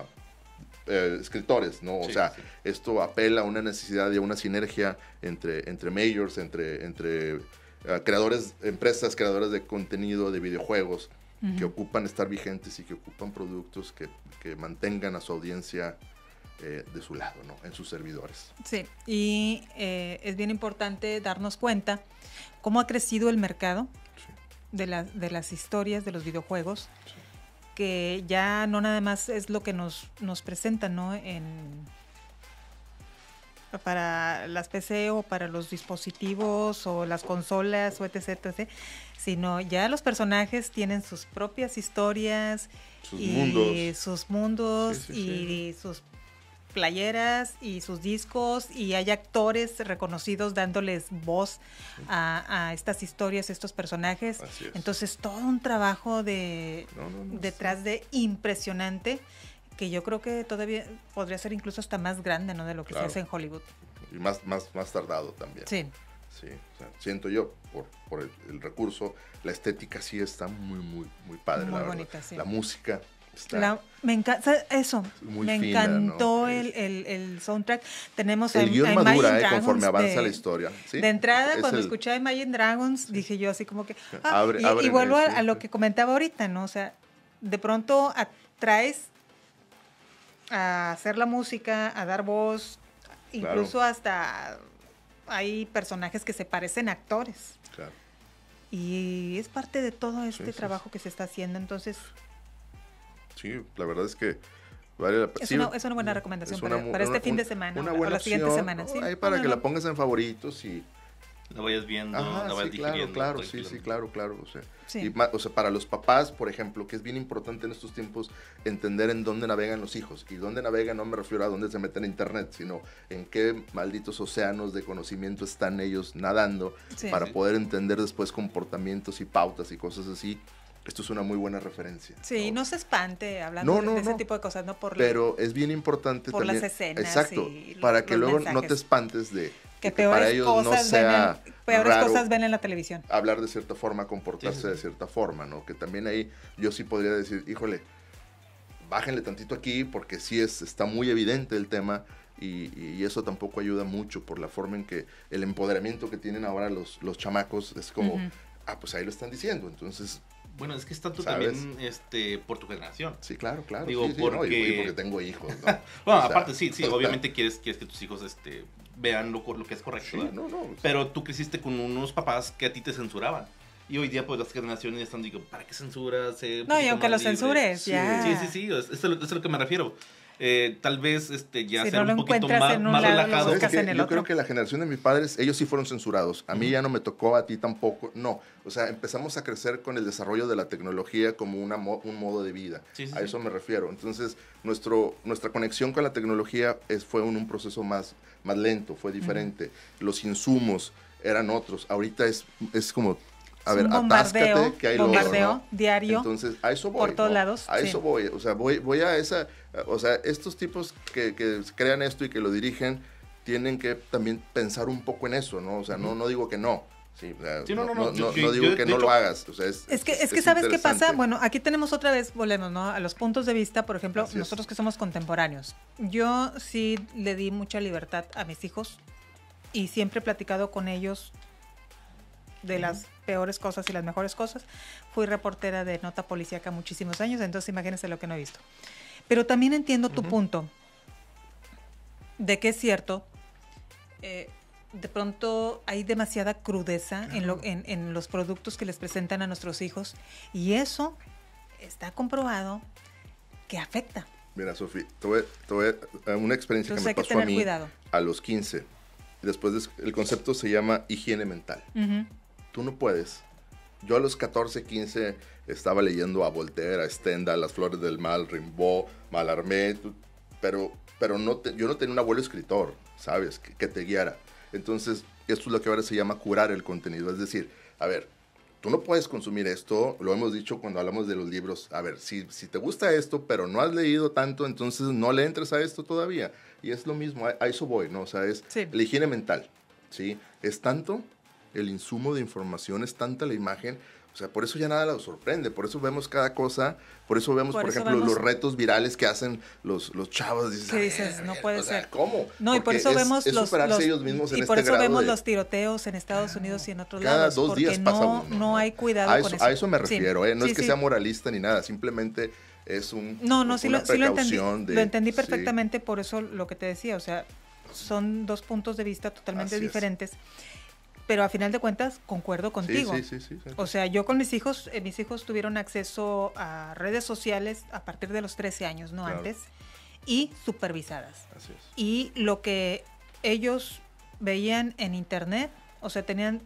eh, escritores, ¿no? O Sí, sea, sí. esto apela a una necesidad y a una sinergia entre, entre majors, entre, entre uh, creadores, empresas creadoras de contenido, de videojuegos, uh-huh. que ocupan estar vigentes y que ocupan productos que, que mantengan a su audiencia eh, de su lado, ¿no? En sus servidores. Sí, y eh, es bien importante darnos cuenta cómo ha crecido el mercado sí. de, la, de las historias de los videojuegos, sí. que ya no nada más es lo que nos, nos presentan, ¿no? En, para las P C o para los dispositivos o las consolas o etc, etc, sino ya los personajes tienen sus propias historias, sus y mundos, sus mundos sí, sí, y sí. sus playeras y sus discos, y hay actores reconocidos dándoles voz a, a estas historias, a estos personajes. Entonces todo un trabajo de no, no, no, detrás sí. de impresionante, que yo creo que todavía podría ser incluso hasta más grande, ¿no? De lo que claro. se hace en Hollywood. Y más, más, más tardado también. Sí. Sí, o sea, siento yo, por, por el, el recurso, la estética sí está muy, muy, muy padre, muy la bonita, verdad. sí. La música está... La, me encanta eso, muy me fina, encantó ¿no? el, el, el soundtrack. Tenemos el a, guión a madura, eh, Dragons conforme avanza de, la historia. ¿Sí? De entrada, es cuando el... escuché a Imagine Dragons, sí. dije yo así como que... Ah, abre, y, abre y vuelvo el, a, a lo que comentaba ahorita, ¿no? O sea, de pronto atraes a hacer la música, a dar voz, claro. incluso hasta hay personajes que se parecen a actores. Claro. Y es parte de todo este sí, sí, trabajo sí. que se está haciendo, entonces... Sí, la verdad es que vale la es, sí, una, es una buena recomendación una, para, para este una, fin de semana una o buena la siguiente opción, semana. ¿no? ¿Sí? Ahí para no, que no. la pongas en favoritos y... la vayas viendo, Ajá, la vayas sí, digiriendo. Claro, claro, sí, sí, claro, claro. O sea, sí. y más, o sea, para los papás, por ejemplo, que es bien importante en estos tiempos entender en dónde navegan los hijos. Y dónde navegan no me refiero a dónde se meten en internet, sino en qué malditos océanos de conocimiento están ellos nadando sí, para sí. poder entender después comportamientos y pautas y cosas así. Esto es una muy buena referencia. Sí, no, no se espante hablando no, de, no, de ese no. tipo de cosas, ¿no? Por Pero es bien importante por también. las escenas. Exacto, y para los, que los luego mensajes. no te espantes de que, que peores para ellos cosas no sea ven en, peores raro cosas ven en la televisión. Hablar de cierta forma, comportarse sí, sí. de cierta forma, ¿no? Que también ahí yo sí podría decir, híjole, bájenle tantito aquí porque sí es, está muy evidente el tema y, y eso tampoco ayuda mucho por la forma en que el empoderamiento que tienen ahora los, los chamacos es como, uh-huh. ah, pues ahí lo están diciendo, entonces... Bueno, es que es tanto ¿sabes? También este, por tu generación. Sí, claro, claro. Digo, sí, sí, porque... ¿no? y, y porque tengo hijos, ¿no? bueno, o sea, aparte sí, sí, obviamente quieres, quieres que tus hijos este, vean lo, lo que es correcto. Sí, no, no, sí. Pero tú creciste con unos papás que a ti te censuraban. Y hoy día, pues, las generaciones están, digo, ¿para qué censuras? Eh, no, y aunque lo censures, sí. ya. Sí, sí, sí, eso es, eso es a lo que me refiero. Eh, tal vez este, ya si sea no un poquito más, más lado, relajado. es que en el yo otro? Creo que la generación de mis padres, ellos sí fueron censurados. A mí uh-huh. ya no me tocó, a ti tampoco. No, o sea, empezamos a crecer con el desarrollo de la tecnología como una mo- un modo de vida. Sí, sí, a sí. eso me refiero. Entonces, nuestro, nuestra conexión con la tecnología es, fue un, un proceso más, más lento, fue diferente. Uh-huh. Los insumos eran otros. Ahorita es, es como... A ver, atáscate, que hay bombardeo logro, ¿no? diario. Entonces, a eso voy. Por todos ¿no? lados. A sí. eso voy. O sea, voy, voy a esa. O sea, estos tipos que, que crean esto y que lo dirigen tienen que también pensar un poco en eso, ¿no? O sea, uh-huh. no, no digo que no. Sí, o sea, sí, no, no, no, no, no, yo, no digo yo, que no hecho, lo hagas. O sea, es, es que, es, es que ¿sabes qué pasa? Bueno, aquí tenemos otra vez, volvemos, ¿no? A los puntos de vista, por ejemplo, Así nosotros es. que somos contemporáneos. Yo sí le di mucha libertad a mis hijos y siempre he platicado con ellos de las peores cosas y las mejores cosas. Fui reportera de nota policíaca muchísimos años, entonces imagínense lo que no he visto. Pero también entiendo tu uh-huh. punto de que es cierto, eh, de pronto hay demasiada crudeza uh-huh. en, lo, en, en los productos que les presentan a nuestros hijos y eso está comprobado que afecta. Mira, Sofía, te voy, te voy a una experiencia entonces que me pasó que a mí cuidado. a los quince. Después de, el concepto se llama higiene mental. Uh-huh. Tú no puedes. Yo a los catorce, quince estaba leyendo a Voltaire, a Stendhal, Las Flores del Mal, Rimbaud, Mallarmé, pero, pero no te, yo no tenía un abuelo escritor, ¿sabes? Que, que te guiara. Entonces, esto es lo que ahora se llama curar el contenido. Es decir, a ver, tú no puedes consumir esto, lo hemos dicho cuando hablamos de los libros. A ver, si, si te gusta esto, pero no has leído tanto, entonces no le entres a esto todavía. Y es lo mismo, a, a eso voy, ¿no? O sea, es sí. la higiene mental, ¿sí? Es tanto... el insumo de información, es tanta la imagen. O sea, por eso ya nada nos sorprende, por eso vemos cada cosa, por eso vemos, por, por eso ejemplo, vemos... los retos virales que hacen los, los chavos. Dices, ¿Qué dices? ver, No ver, puede o sea, ser. ¿cómo? No, y por Porque eso es, vemos es los, superarse los ellos mismos en y por este eso grado vemos de... los tiroteos en Estados Unidos y en otros Cada lados. dos porque días pasa no, uno. no hay cuidado a eso, con eso. A eso me refiero, sí. ¿eh? No sí, es que sí. sea moralista ni nada, simplemente es un No, no, sí una lo, sí lo entendí. precaución de- lo entendí sí. perfectamente, por eso lo que te decía. O sea, son dos puntos de vista totalmente Así es. diferentes. Pero a final de cuentas, concuerdo contigo. Sí, sí, sí, sí, sí. O sea, yo con mis hijos, eh, mis hijos tuvieron acceso a redes sociales a partir de los trece años, no Claro. antes, y supervisadas. Así es. Y lo que ellos veían en internet, o sea, tenían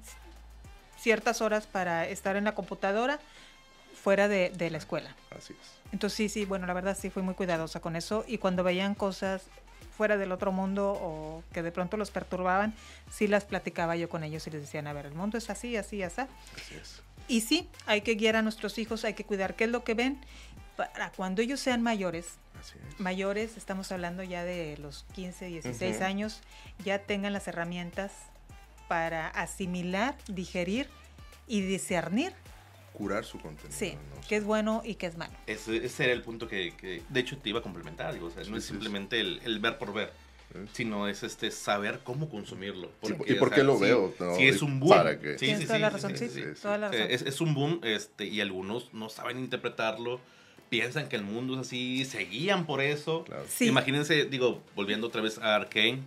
ciertas horas para estar en la computadora fuera de, de la escuela. Así es. Entonces sí, sí, bueno, la verdad sí fui muy cuidadosa con eso, y cuando veían cosas fuera del otro mundo o que de pronto los perturbaban, sí las platicaba yo con ellos y les decían, a ver, el mundo es así, así, así. Así es. Y sí, hay que guiar a nuestros hijos, hay que cuidar qué es lo que ven para cuando ellos sean mayores. Así es. Mayores, estamos hablando ya de los quince, dieciséis Ujú. años, ya tengan las herramientas para asimilar, digerir y discernir, Curar su contenido. sí, ¿no? qué es bueno y qué es malo. Ese, ese era el punto que, que, de hecho, te iba a complementar. Digo, o sea, Sí, no es sí, simplemente el, el ver por ver, Sí. sino es este saber cómo consumirlo. Porque, ¿Y por o qué sea, lo sí- veo? No, sí es y un boom. para qué. Sí, Tienes sí, toda sí, la sí, razón, sí, sí, sí. toda la O sea, razón. Es, es un boom este, y algunos no saben interpretarlo, piensan que el mundo es así, se guían por eso. Claro. Sí. Imagínense, digo, volviendo otra vez a Arcane,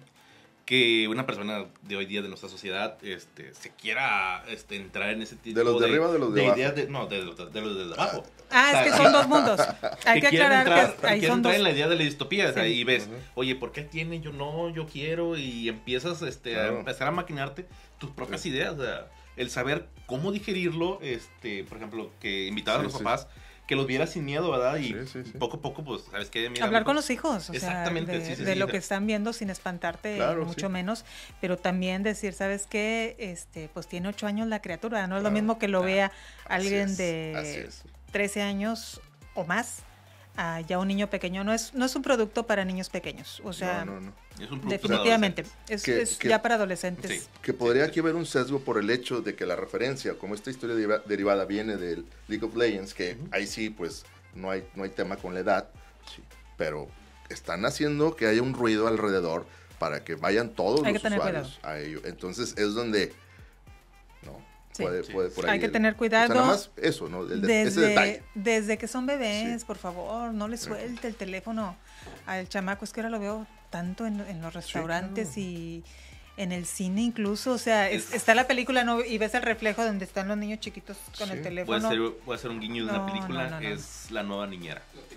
que una persona de hoy día de nuestra sociedad este, se quiera este, entrar en ese tipo ¿De los de arriba o de los de abajo? ideas de, no, de, los de, de los de abajo. Ah, es que son dos mundos. Hay que quieren aclarar entrar, que ahí quieren son entrar dos. en la idea de la distopía, o sea, Sí. y ves, Ujú. oye, ¿por qué tiene? Yo no, yo quiero, y empiezas este, Claro. a empezar a maquinarte tus propias Sí. ideas, o sea, el saber cómo digerirlo, este, por ejemplo, que invitar a Sí, los sí. papás, que los vieras sin miedo, ¿verdad? Y Sí, sí, sí. poco a poco, pues, ¿sabes qué? Mira, Hablar mijo, con los hijos, o Exactamente, sea, de, sí, sí, de sí. lo que están viendo sin espantarte, Claro, mucho sí. menos, pero también decir, ¿sabes qué? Este, pues tiene ocho años la criatura, no es lo Claro, mismo que lo claro. vea Así alguien es, así de es. trece años o más, a ya un niño pequeño. No es, no es un producto para niños pequeños, o sea, no, no, no. es un producto definitivamente, para es, Que- es que- ya para adolescentes. Sí. Que podría aquí haber un sesgo por el hecho de que la referencia, como esta historia deriva- derivada viene del League of Legends, que Ujú. ahí sí, pues, no hay, no hay tema con la edad, sí, pero están haciendo que haya un ruido alrededor para que vayan todos Hay los que tener usuarios a ello. Entonces es donde, no, Sí. puede, Sí. puede por ahí. Hay que el- tener o cuidado. sea, nada más eso, ¿no? El de- ese detalle. Desde, desde que son bebés, Sí. por favor, no le suelte el teléfono al chamaco. Es que ahora lo veo tanto en, en los restaurantes claro. y en el cine incluso. O sea, es- Es- está la película, ¿no? Y ves el reflejo donde están los niños chiquitos con Sí. el Voy a, teléfono. hacer, voy a hacer un guiño de No, una película, no, no, no. es La Nueva Niñera.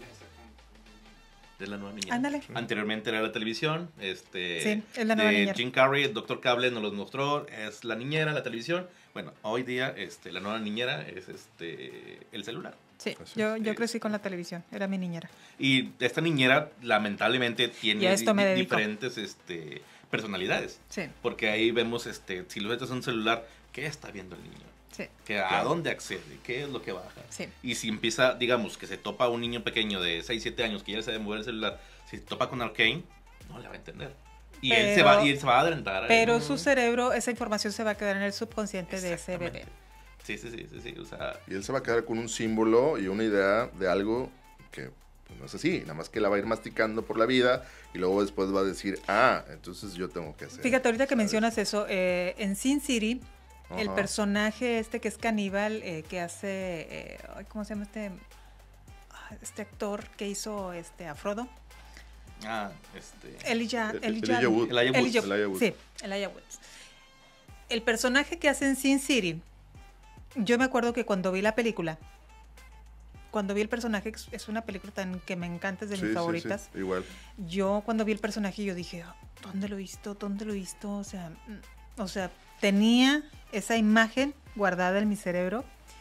De La Nueva Niñera. Ándale. Anteriormente era la televisión, este, Sí, es La Nueva de Niñera. Jim Carrey, el doctor Cable nos los mostró, es La Niñera, la televisión. Bueno, hoy día este, La Nueva Niñera es este, el celular. Sí, Así yo, es. yo crecí con la televisión, era mi niñera. Y esta niñera lamentablemente Y tiene a esto me di- dedico. diferentes este, personalidades. Sí, Porque ahí vemos este, siluetas en un celular, ¿qué está viendo el niño? sí, ¿Qué, ¿A Claro. dónde accede? ¿Qué es lo que baja? sí. Y si empieza, digamos, que se topa un niño pequeño de seis, siete años que ya sabe mover el celular, si se topa con Arcane, no le va a entender. Y, él, se Pero- va, y él se va a adelantar. a Pero él. su cerebro, esa información se va a quedar en el subconsciente de ese bebé. Exactamente. Sí, sí, sí, sí, sí, o sea, Y él se va a quedar con un símbolo y una idea de algo que pues, no es así, nada más que la va a ir masticando por la vida y luego después va a decir, ah, entonces yo tengo que hacer. Fíjate, ahorita que ¿sabes? mencionas eso, eh, en Sin City, el Ajá. personaje este que es caníbal, eh, que hace, eh, ay, ¿cómo se llama este? Ah, Este actor que hizo este a Frodo. ah, este... Elijah, El- Elijah, Elijah Wood. Elijah Wood. Elijah- Elijah Wood. Sí, Elijah Wood. El personaje que hace en Sin City, yo me acuerdo que cuando vi la película, cuando vi el personaje, es- es una película tan que me encanta, es de Sí, mis sí, favoritas. sí, igual. Yo cuando vi el personaje yo dije, "Ah, ¿dónde lo he visto? ¿Dónde lo he visto? O sea, mm, o sea, tenía esa imagen guardada en mi cerebro.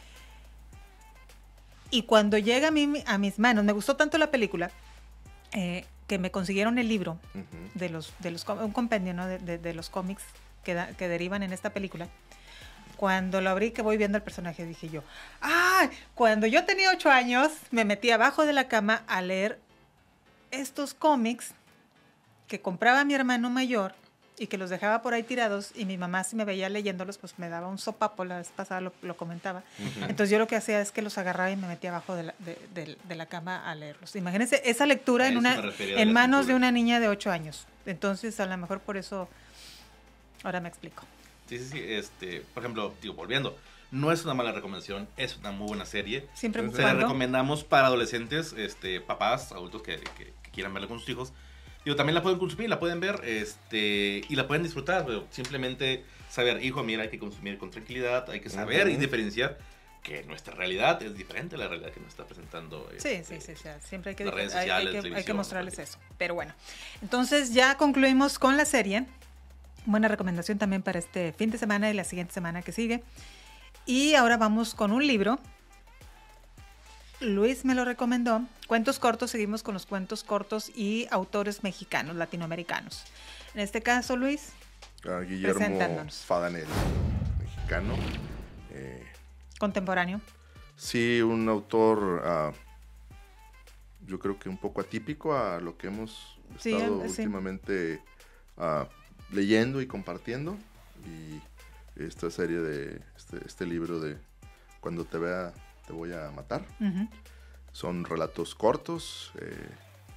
Y cuando llega a, mí, a mis manos, me gustó tanto la película, eh, que me consiguieron el libro Ujú. de los, de los com- un compendio, ¿no? de, de- de los cómics que, da- que derivan en esta película. Cuando lo abrí, que voy viendo el personaje, dije yo, ¡ah! Cuando yo tenía ocho años, me metí abajo de la cama a leer estos cómics que compraba mi hermano mayor y que los dejaba por ahí tirados y mi mamá si me veía leyéndolos pues me daba un sopapo, la vez pasada lo, lo comentaba. Uh-huh. Entonces yo lo que hacía es que los agarraba y me metía abajo de la, de, de, de la cama a leerlos. Imagínense esa lectura en, una, en manos lectura. de una niña de ocho años. Entonces a lo mejor por eso ahora me explico. Sí, sí, sí. Este, por ejemplo, digo, volviendo, no es una mala recomendación, es una muy buena serie. Siempre Se la recomendamos para adolescentes, este, papás, adultos que, que, que quieran verla con sus hijos. Digo, también la pueden consumir, la pueden ver este, y la pueden disfrutar. Pero simplemente saber, hijo, mira, hay que consumir con tranquilidad, hay que saber uh-huh. y diferenciar que nuestra realidad es diferente a la realidad que nos está presentando. Sí, este, sí, sí, sí, siempre hay que, las redes sociales, hay, hay, que, hay que mostrarles eso. Pero bueno, entonces ya concluimos con la serie. Buena recomendación también para este fin de semana y la siguiente semana que sigue. Y ahora vamos con un libro. Luis me lo recomendó. Cuentos cortos, seguimos con los cuentos cortos y autores mexicanos, latinoamericanos. En este caso, Luis, uh, Guillermo Fadanelli, mexicano. Eh, Contemporáneo. Sí, un autor, uh, yo creo que un poco atípico a lo que hemos sí, estado sí. últimamente uh, leyendo y compartiendo. Y esta serie de, este, este libro de Cuando te vea te voy a matar. Uh-huh. Son relatos cortos, eh,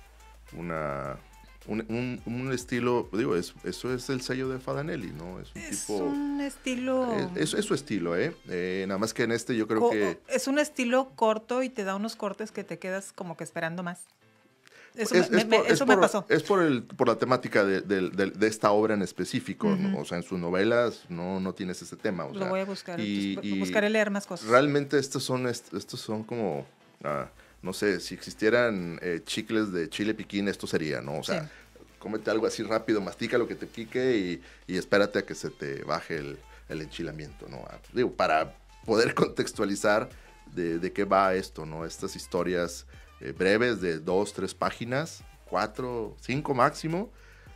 una, un, un, un estilo, digo, es, eso es el sello de Fadanelli, ¿no? Es un es tipo... un estilo... Es, es, es su estilo, ¿eh? ¿eh? Nada más que en este yo creo Co- que... Es un estilo corto y te da unos cortes que te quedas como que esperando más. Eso, es, me, es por, me, eso es me por, pasó. Es por, el, por la temática de, de, de, de esta obra en específico, uh-huh. ¿no? O sea, en sus novelas no, no tienes ese tema. O Lo sea, voy a buscar, y, entonces, y buscaré leer más cosas. Realmente estos son, estos son como, uh, no sé, si existieran eh, chicles de chile piquín, esto sería, ¿no? O sea, sí. Cómete algo así rápido, mastica lo que te pique y, y espérate a que se te baje el, el enchilamiento, ¿no? Digo, para poder contextualizar de, de qué va esto, ¿no? Estas historias eh, breves de dos, tres páginas, cuatro, cinco máximo,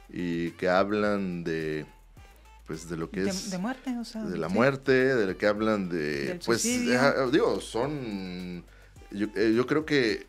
y que hablan de, pues, de lo que de, es... De muerte, o sea. De la sí. muerte, de lo que hablan de... Del pues, suicidio. eh, digo, son... Yo, eh, yo creo que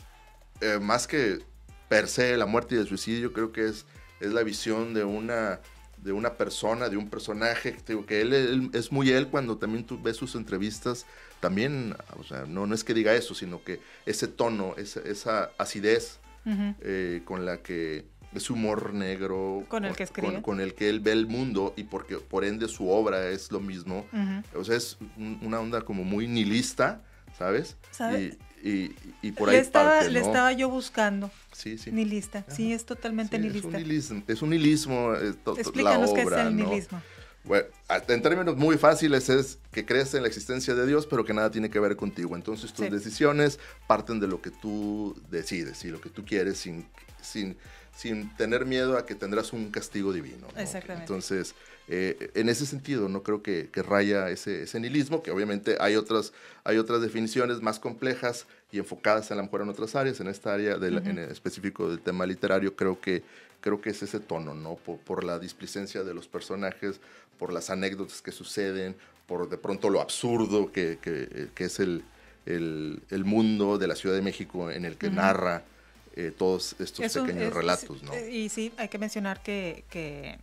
eh, más que per se la muerte y el suicidio, creo que es, es la visión de una, de una persona, de un personaje, digo, que él, él es muy él cuando también tú ves sus entrevistas, también, o sea, no, no es que diga eso, sino que ese tono, esa, esa acidez uh-huh. eh, con la que, ese humor negro, con el que escribe, con, con el que él ve el mundo y porque por ende su obra es lo mismo, uh-huh. o sea, es un, una onda como muy nihilista, ¿sabes? ¿Sabe? Y, y, y por ahí le estaba, parte, ¿no? Le estaba yo buscando. Sí, sí. Nihilista. Ajá. Sí, es totalmente sí, nihilista. Es un nihilismo. Es un nihilismo es to, Explícanos la obra, qué es el ¿no? nihilismo. Bueno, en términos muy fáciles es que crees en la existencia de Dios, pero que nada tiene que ver contigo. Entonces tus sí. decisiones parten de lo que tú decides y lo que tú quieres sin, sin, sin tener miedo a que tendrás un castigo divino, ¿no? Exactamente. Entonces, eh, en ese sentido, no creo que, que raya ese, ese nihilismo, que obviamente hay otras, hay otras definiciones más complejas y enfocadas a lo mejor en otras áreas. En esta área de la, uh-huh. en el específico del tema literario, creo que, creo que es ese tono, ¿no? Por, por la displicencia de los personajes, por las anécdotas que suceden, por de pronto lo absurdo que, que, que es el, el, el mundo de la Ciudad de México en el que uh-huh. narra eh, todos estos Eso pequeños es, relatos, ¿no? Y sí, hay que mencionar que, que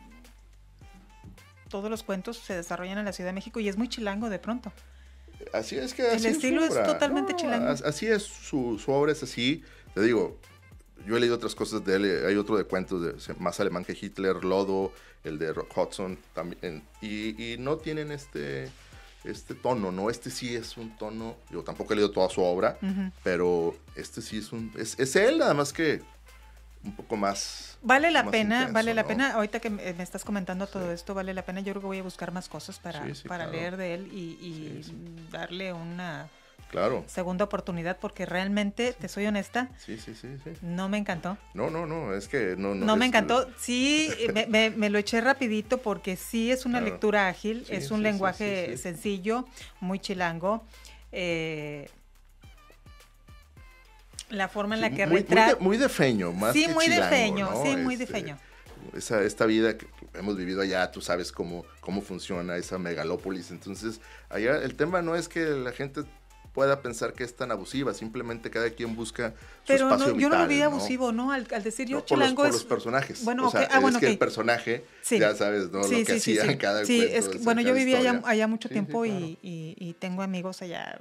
todos los cuentos se desarrollan en la Ciudad de México y es muy chilango de pronto. Así es que así el estilo es, su obra. es totalmente no, chilango. Así es, su, su obra es así. Te digo, yo he leído otras cosas de él, hay otro de cuentos de más alemán que Hitler, Lodo, el de Rock Hudson también, y, y no tienen este, este tono, ¿no? Este sí es un tono, yo tampoco he leído toda su obra, uh-huh. pero este sí es un, es, es él, nada más que un poco más. Vale la más pena, intenso, vale la ¿no? pena, ahorita que me estás comentando sí. todo esto, vale la pena, yo creo que voy a buscar más cosas para, sí, sí, para claro. leer de él y, y sí, sí. darle una claro. segunda oportunidad, porque realmente, te soy honesta, sí, sí, sí, sí. no me encantó. No, no, no, es que no. No, no es, me encantó, sí, me, me, me lo eché rapidito porque sí es una claro. lectura ágil, sí, es un sí, lenguaje sí, sí, sí. sencillo, muy chilango, eh... la forma en sí, la que muy, retrata... Muy, muy de feño, más sí, que muy chilango, de feño, ¿no? sí, muy este, de feño. Esa, esta vida que hemos vivido allá, tú sabes cómo, cómo funciona esa megalópolis. Entonces, allá el tema no es que la gente pueda pensar que es tan abusiva, simplemente cada quien busca su Pero espacio no, yo no lo vi vital, abusivo, ¿no? Al, al decir yo No, por los, chilango por es... los personajes. Bueno, o sea, ok. Ah, bueno, es que ok. el personaje, Sí. ya sabes, ¿no? Sí, Lo que sí, sí, hacía sí. en cada Sí, cuento. es que, en bueno, cada yo vivía allá, historia. allá mucho Sí, sí, tiempo claro. y, y, y tengo amigos allá.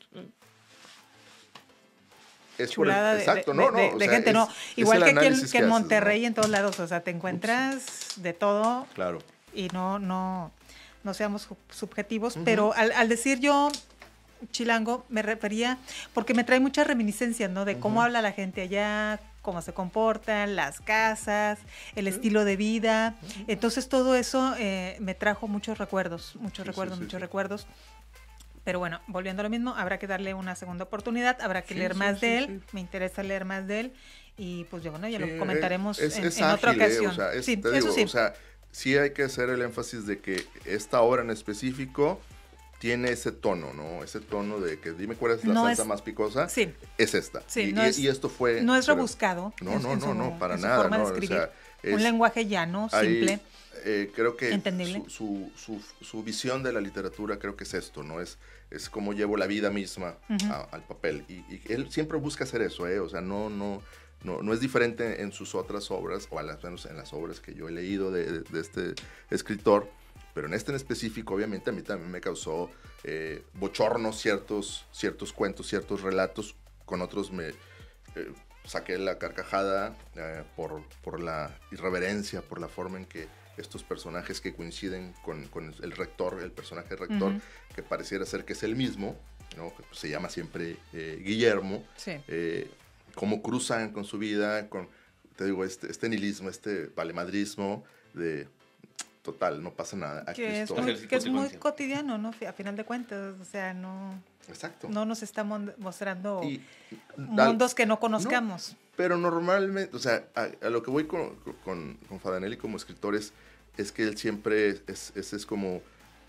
Es por el- Chulada de, exacto, de- no, de- no. de- o de sea, gente, es- no. es Igual el que aquí en, análisis que en haces, Monterrey, ¿no? en todos lados, o sea, te encuentras de todo Claro. y no, no, no seamos sub- subjetivos, Ujú. pero al, al decir yo chilango me refería, porque me trae muchas reminiscencias, ¿no? De cómo Ujú. habla la gente allá, cómo se comportan, las casas, el Sí. estilo de vida. Entonces todo eso eh, me trajo muchos recuerdos, muchos Sí, recuerdos, sí, sí, muchos sí. recuerdos. Pero bueno, volviendo a lo mismo, habrá que darle una segunda oportunidad, habrá que Sí, leer sí, más sí, de él, sí. me interesa leer más de él y pues ya bueno, ya Sí, lo comentaremos es, en, es en otra ágil, ¿eh? ocasión. O sea, es- sí, te eso digo, sí. o sea, sí hay que hacer el énfasis de que esta obra en específico tiene ese tono, ¿no? Ese tono de que dime cuál es la No salsa es- más picosa. sí. Es esta. Sí, y, no y- es- y esto fue... no es pero- rebuscado. No, en- no, en no, su- no, para en su nada. forma de no, o escribir. sea, es- Un lenguaje llano, Ahí, simple. eh, creo que entendible. Su, su, su, su visión de la literatura creo que es esto, ¿no? Es, es como llevo la vida misma Ujú. a- al papel. Y, y él siempre busca hacer eso, ¿eh? O sea, no, no, no, no es diferente en sus otras obras, o al menos en las obras que yo he leído de, de- de este escritor. Pero en este en específico, obviamente, a mí también me causó eh, bochorno ciertos, ciertos cuentos, ciertos relatos. Con otros me... eh, saqué la carcajada eh, por, por la irreverencia, por la forma en que estos personajes que coinciden con, con el rector, el personaje rector, Ujú. que pareciera ser que es el mismo, ¿no? Que se llama siempre eh, Guillermo, Sí. eh, cómo cruzan con su vida, con, te digo, este, este nihilismo, este valemadrismo de total, no pasa nada. Aquí Que es, estoy. muy, Hacer que es muy consecuencia. cotidiano, ¿no? A final de cuentas, o sea, no, Exacto. no nos está mon- mostrando Y- mundos que no conozcamos. Pero normalmente, o sea, a, a lo que voy con, con, con Fadanelli como escritor es, es que él siempre es, es, es como,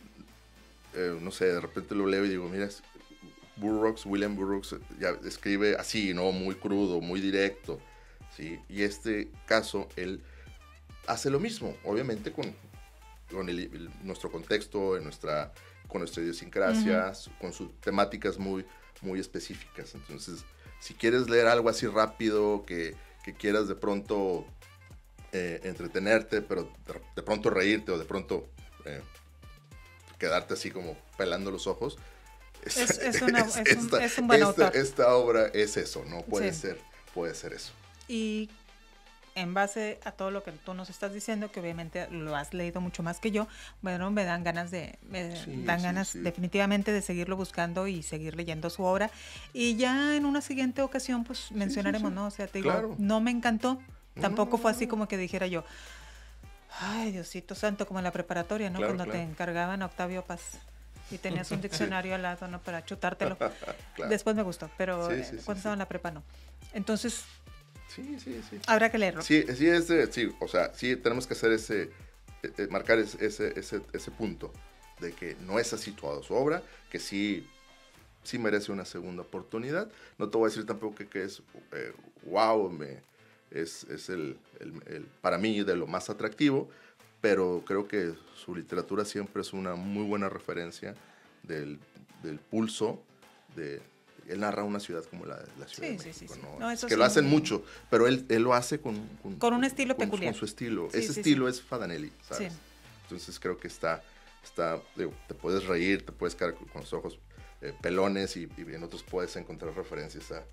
eh, no sé, de repente lo leo y digo, mira, es- Burroughs, William Burroughs, ya escribe así, ¿no? Muy crudo, muy directo, ¿sí? Y este caso, él hace lo mismo, obviamente con, con el- el- nuestro contexto, en nuestra, con nuestra idiosincrasia, su- con sus temáticas muy, muy específicas. Entonces, si quieres leer algo así rápido, que, que quieras de pronto eh, entretenerte, pero de, de pronto reírte o de pronto eh, quedarte así como pelando los ojos. Es- es una- es un- es un buen esta, autor. esta obra es eso, ¿no? Puede Sí. ser, puede ser eso. Y en base a todo lo que tú nos estás diciendo, que obviamente lo has leído mucho más que yo, bueno, me dan ganas de, me Sí, dan sí, ganas sí. definitivamente de seguirlo buscando y seguir leyendo su obra. Y ya en una siguiente ocasión, pues mencionaremos, sí. ¿no? O sea, te digo, Claro. no me encantó, No, tampoco no, fue no, así no. como que dijera yo, ay, Diosito Santo, como en la preparatoria, ¿no? Claro, Cuando te claro. encargaban a Octavio Paz y tenías un diccionario al lado, ¿no? Para chutártelo. Claro. Después me gustó, pero Sí, eh, sí, sí, cuando sí. estaba en la prepa no. Entonces, Sí, sí, sí. habrá que leerlo. Sí, sí, ese, sí, o sea, sí tenemos que hacer ese, eh, eh, marcar ese, ese, ese, ese punto de que no es así toda su obra, que sí, sí merece una segunda oportunidad. No te voy a decir tampoco que, que es, eh, wow, me, es, es el, el, el, para mí de lo más atractivo, pero creo que su literatura siempre es una muy buena referencia del, del pulso de... Él narra una ciudad como la, la Ciudad Sí, de sí, México, sí, sí. ¿no? No, eso que sí. lo hacen mucho, pero él, él lo hace con... Con un estilo con- peculiar. Con su estilo. Sí, Ese sí, estilo es Fadanelli, ¿sabes? Sí. Entonces creo que está... está digo, te puedes reír, te puedes quedar con con los ojos eh, pelones y, y en otros puedes encontrar referencias a...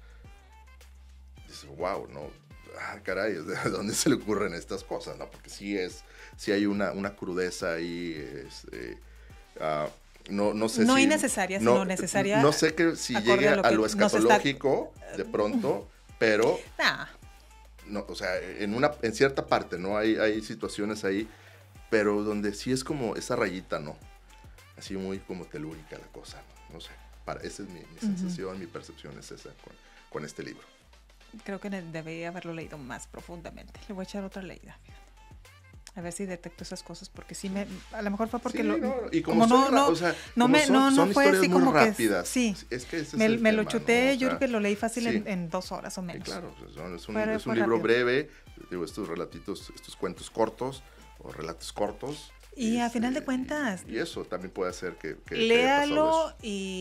Dices, wow, ¿no? Ah, caray, ¿de dónde se le ocurren estas cosas? ¿No? Porque sí es... Sí hay una, una crudeza ahí... Es, eh, ah, no, no sé No si... innecesaria, sino necesaria No sé que si acorde llegue a a lo lo, que nos está- escatológico de pronto, pero... Nah, No, o sea, en, una, en cierta parte, ¿no? Hay, hay situaciones ahí, pero donde sí es como esa rayita, ¿no? Así muy como telúrica la cosa, ¿no? No sé, para, esa es mi, mi sensación, mi percepción es esa con, con este libro. creo que ne- debería haberlo leído más profundamente. Le voy a echar otra leída, fíjate. A ver si detecto esas cosas, porque sí me... A lo mejor fue porque Sí, lo... no, y como, como son, no, ra- no, o sea, no como me, son, no, no son fue historias así muy como rápidas. que... Sí, Es que ese es me, el me lo tema, chuté, ¿no? O yo sea, creo que lo leí fácil sí. en, en dos horas o Sí, menos. claro, pues, son- es un, Fue- es un fue libro rápido. breve, digo, estos relatitos, estos cuentos cortos o relatos cortos, Y a este, final de cuentas, Y, y eso también puede hacer que... que léalo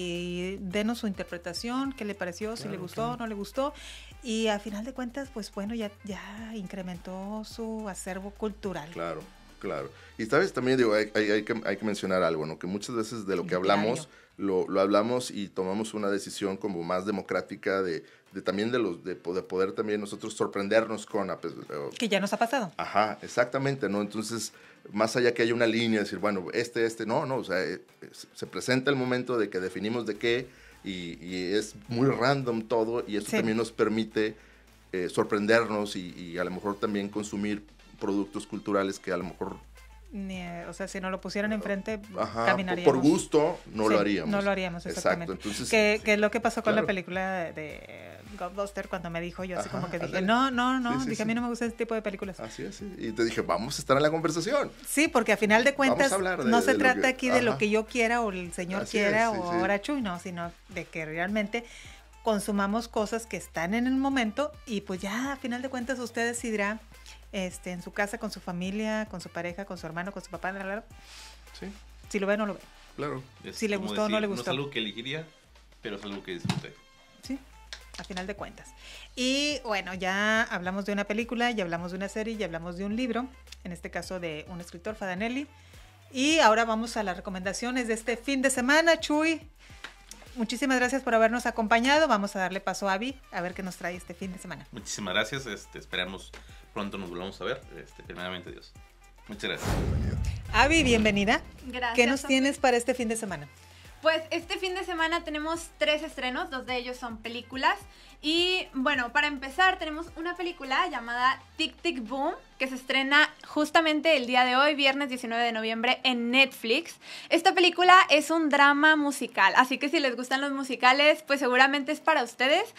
y denos su interpretación, qué le pareció, si Claro, le gustó, claro. no le gustó. Y a final de cuentas, pues bueno, ya, ya incrementó su acervo cultural. Claro, claro. Y sabes, también digo, hay, hay, hay, que, hay que mencionar algo, ¿no? Que muchas veces de lo que hablamos, lo, lo hablamos y tomamos una decisión como más democrática de, de también de los de poder, poder también nosotros sorprendernos con... Que ya nos ha pasado. Ajá, exactamente, ¿no? Entonces, más allá que haya una línea, decir, bueno, este, este, no, no, o sea, eh, se presenta el momento de que definimos de qué y, y es muy random todo y eso Sí. también nos permite eh, sorprendernos y, y a lo mejor también consumir productos culturales que a lo mejor... Ni, eh, o sea, si nos lo pusieran enfrente, Ajá, caminaríamos. por gusto no Sí, lo haríamos. No lo haríamos, exactamente. Exacto, entonces... Que, que es lo que pasó con claro. la película de, de Ghostbusters cuando me dijo, yo así Ajá, como que dije, ándale. no, no, no, Sí, sí, dije, sí. a mí no me gusta ese tipo de películas. Así es, sí. Y te dije, vamos a estar en la conversación. Sí, porque a final de cuentas Vamos a hablar de- no se de lo trata que- aquí de lo ajá. que yo quiera o el señor Así quiera es, sí, o sí. ahora Chuy, no, sino de que realmente consumamos cosas que están en el momento y pues ya a final de cuentas usted decidirá este, en su casa, con su familia, con su pareja, con su hermano, con su papá, bla, bla, bla, Sí, si lo ve o no lo ve. claro. Es Si le como gustó o no decir, le No gustó. es algo que elegiría, pero es algo que disfruté. Sí, a final de cuentas. Y bueno, ya hablamos de una película, ya hablamos de una serie, ya hablamos de un libro, en este caso de un escritor, Fadanelli. Y ahora vamos a las recomendaciones de este fin de semana. Chuy, muchísimas gracias por habernos acompañado. Vamos a darle paso a Abby a ver qué nos trae este fin de semana. Muchísimas gracias. Este, esperamos pronto nos volvamos a ver. Este, primeramente Dios. Muchas gracias. Abby, bienvenida. Gracias. ¿Qué nos Sofía. tienes para este fin de semana? Pues este fin de semana tenemos tres estrenos, dos de ellos son películas. Y bueno, para empezar tenemos una película llamada Tic Tic Boom, que se estrena justamente el día de hoy, viernes diecinueve de noviembre, en Netflix. Esta película es un drama musical, así que si les gustan los musicales, pues seguramente es para ustedes,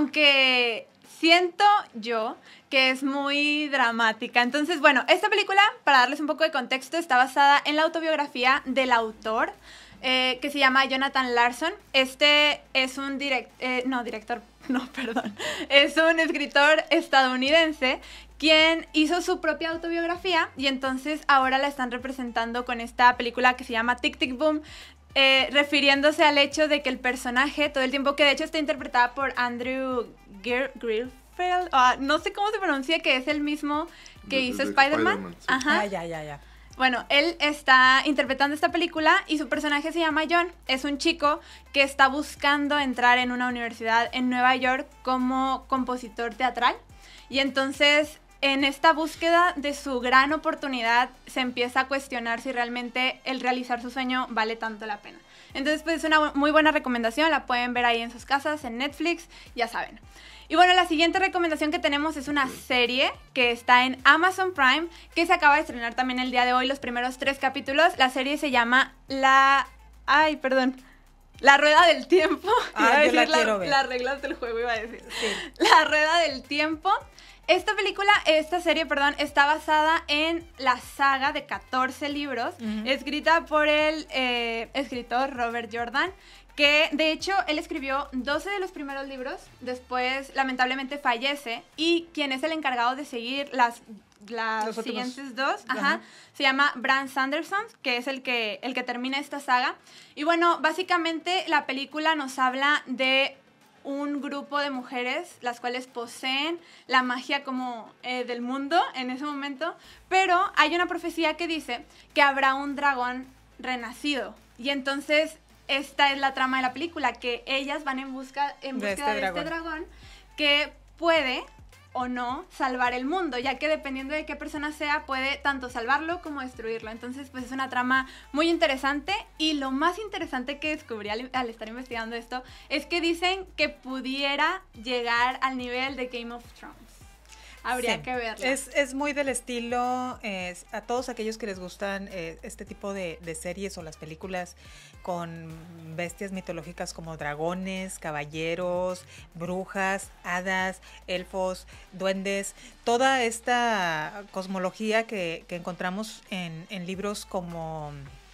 aunque siento yo que es muy dramática. Entonces, bueno, esta película, para darles un poco de contexto, está basada en la autobiografía del autor, Eh, que se llama Jonathan Larson. Este es un direct, eh, no, director, no, perdón, es un escritor estadounidense quien hizo su propia autobiografía y entonces ahora la están representando con esta película que se llama Tic Tic Boom, eh, refiriéndose al hecho de que el personaje, todo el tiempo, que de hecho está interpretada por Andrew Gir- Greenfield, ah, no sé cómo se pronuncia, que es el mismo que De- hizo de Spider-Man. Spider-Man, sí. Ajá. Ah, ya, ya, ya. Bueno, él está interpretando esta película y su personaje se llama John. Es un chico que está buscando entrar en una universidad en Nueva York como compositor teatral. Y entonces, en esta búsqueda de su gran oportunidad, se empieza a cuestionar si realmente el realizar su sueño vale tanto la pena. Entonces, pues es una muy buena recomendación. La pueden ver ahí en sus casas, en Netflix, ya saben. Y bueno, la siguiente recomendación que tenemos es una serie que está en Amazon Prime, que se acaba de estrenar también el día de hoy, los primeros tres capítulos. La serie se llama La... Ay, perdón. La Rueda del Tiempo. Ah, Iba a yo la decir quiero ver. Las reglas del juego, iba a decir. La Rueda del Tiempo. Esta película, esta serie, perdón, está basada en la saga de catorce libros, Ujú. escrita por el eh, escritor Robert Jordan, que de hecho él escribió doce de los primeros libros, después lamentablemente fallece, y quien es el encargado de seguir las, las Los últimos. siguientes dos, ajá, Ajá. se llama Brand Sanderson, que es el que, el que termina esta saga. Y bueno, básicamente la película nos habla de un grupo de mujeres, las cuales poseen la magia como eh, del mundo en ese momento, pero hay una profecía que dice que habrá un dragón renacido, y entonces esta es la trama de la película, que ellas van en busca en De búsqueda este de este dragón que puede o no salvar el mundo, ya que dependiendo de qué persona sea, puede tanto salvarlo como destruirlo. Entonces, pues es una trama muy interesante, y lo más interesante que descubrí al, al estar investigando esto es que dicen que pudiera llegar al nivel de Game of Thrones. Habría Sí. que verla. Es, es muy del estilo, eh, a todos aquellos que les gustan eh, este tipo de, de series o las películas con bestias mitológicas como dragones, caballeros, brujas, hadas, elfos, duendes, toda esta cosmología que, que encontramos en, en libros como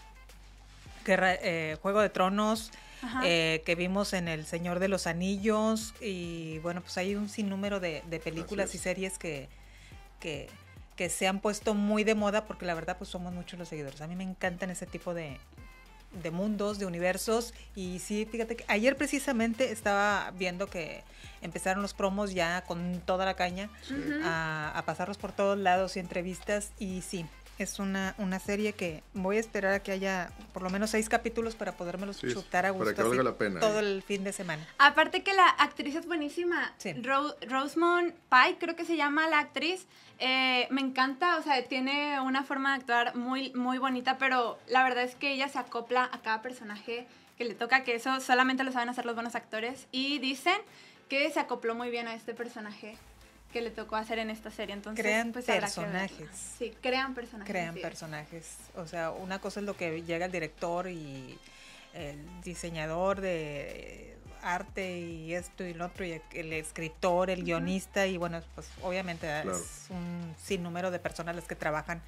Guerra, eh, Juego de Tronos, Ajá. eh, que vimos en El Señor de los Anillos, y bueno, pues hay un sinnúmero de, de películas Así y es. series que, que, que se han puesto muy de moda, porque la verdad pues somos muchos los seguidores. A mí me encantan ese tipo de, de mundos, de universos, y sí, fíjate que ayer precisamente estaba viendo que empezaron los promos ya con toda la caña, Sí. a, a pasarlos por todos lados y entrevistas, y sí, es una, una serie que voy a esperar a que haya por lo menos seis capítulos para podérmelos Sí, chutar a para gusto que valga así la pena, todo ¿eh? el fin de semana. Aparte que la actriz es buenísima. Sí. Ro- Rosamund Pike, creo que se llama la actriz. Eh, me encanta, o sea, tiene una forma de actuar muy, muy bonita, pero la verdad es que ella se acopla a cada personaje que le toca, que eso solamente lo saben hacer los buenos actores. Y dicen que se acopló muy bien a este personaje que le tocó hacer en esta serie. Entonces, Crean pues, habrá que verla. personajes. Sí, crean personajes. Crean sí. personajes. O sea, una cosa es lo que llega el director y el diseñador de arte y esto y lo otro, y el escritor, el guionista, y bueno, pues obviamente Claro. es un sinnúmero de personas las que trabajan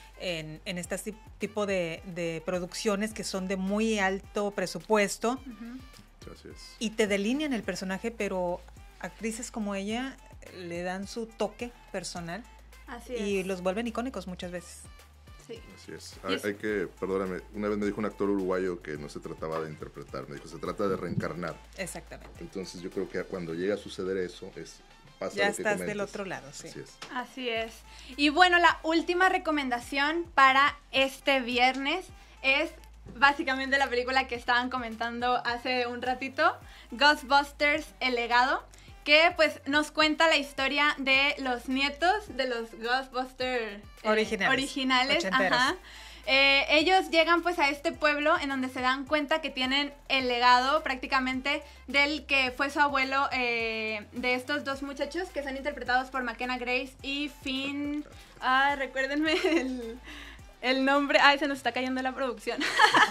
en, en este si- tipo de, de producciones que son de muy alto presupuesto Ujú. Así es. y te delinean el personaje, pero actrices como ella le dan su toque personal Así y es. los vuelven icónicos muchas veces. Sí. Así es. Y Hay, es- hay que, perdóname, una vez me dijo un actor uruguayo que no se trataba de interpretar, me dijo, se trata de reencarnar. Exactamente. Entonces yo creo que cuando llega a suceder eso, es pasa Ya lo que estás comentas. del otro lado, sí. Así es. Así es. Y bueno, la última recomendación para este viernes es básicamente la película que estaban comentando hace un ratito, Ghostbusters, El Legado, que pues nos cuenta la historia de los nietos de los Ghostbusters eh, Originales, originales, ochenteros. ajá. Eh, ellos llegan pues a este pueblo en donde se dan cuenta que tienen el legado prácticamente del que fue su abuelo, eh, de estos dos muchachos que son interpretados por McKenna Grace y Finn. Ah, recuérdenme el, el nombre. Ay, se nos está cayendo la producción.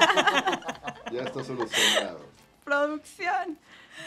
Ya está solucionado. Producción.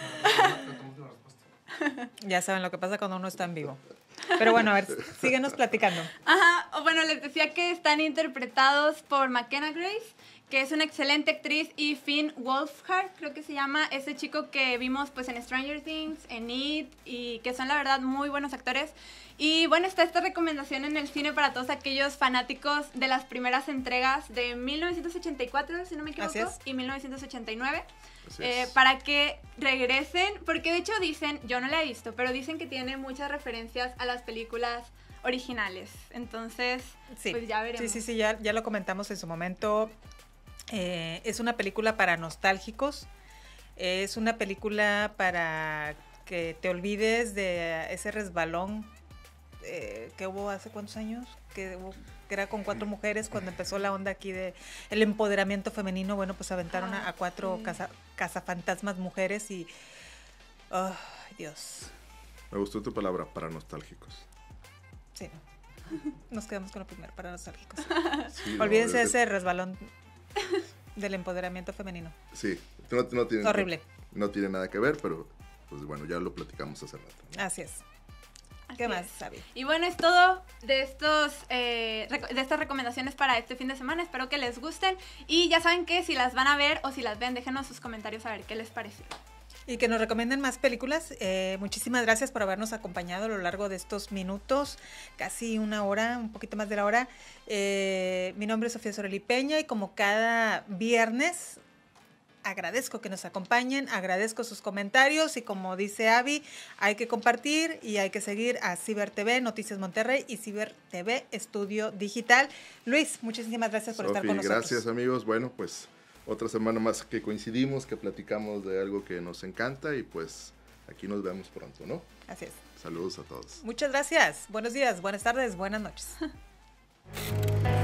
Ya saben lo que pasa cuando uno está en vivo. Pero bueno, a ver, síguenos platicando. Ajá, o bueno, les decía que están interpretados por McKenna Grace, que es una excelente actriz, y Finn Wolfhard, creo que se llama, ese chico que vimos pues en Stranger Things, en It, y que son la verdad muy buenos actores. Y bueno, está esta recomendación en el cine para todos aquellos fanáticos de las primeras entregas de mil novecientos ochenta y cuatro, si no me Así equivoco, es. y mil novecientos ochenta y nueve. Así Eh, es. para que regresen, porque de hecho dicen, yo no la he visto, pero dicen que tiene muchas referencias a las películas originales. Entonces, Sí, pues ya veremos. sí, sí, sí, ya, ya lo comentamos en su momento. Eh, es una película para nostálgicos. Es una película para que te olvides de ese resbalón eh, que hubo hace cuántos años, que, hubo, que era con cuatro mujeres cuando empezó la onda aquí de el empoderamiento femenino. Bueno, pues aventaron a, a cuatro sí. caza, cazafantasmas mujeres y... ¡ay, Dios! Me gustó tu palabra, para nostálgicos. Sí, nos quedamos con lo primero, para nostálgicos. Sí, no, Olvídense de es- ese resbalón del empoderamiento femenino. Sí, no, no tiene, Horrible. No, no tiene nada que ver, pero pues bueno, ya lo platicamos hace rato. Así es. Así ¿Qué más, es. Sabi? Y bueno, es todo de, estos, eh, reco- de estas recomendaciones para este fin de semana. Espero que les gusten. Y ya saben que si las van a ver o si las ven, déjenos sus comentarios a ver qué les pareció. Y que nos recomienden más películas. Eh, muchísimas gracias por habernos acompañado a lo largo de estos minutos, casi una hora, un poquito más de la hora. Eh, mi nombre es Sofía Sorelli Peña y como cada viernes agradezco que nos acompañen, agradezco sus comentarios y como dice Abby, hay que compartir y hay que seguir a Ciber T V, Noticias Monterrey y Ciber T V Estudio Digital. Luis, muchísimas gracias por estar Sofi, con nosotros. gracias amigos. Bueno, pues otra semana más que coincidimos, que platicamos de algo que nos encanta y pues aquí nos vemos pronto, ¿no? Así es. Saludos a todos. Muchas gracias. Buenos días, buenas tardes, buenas noches.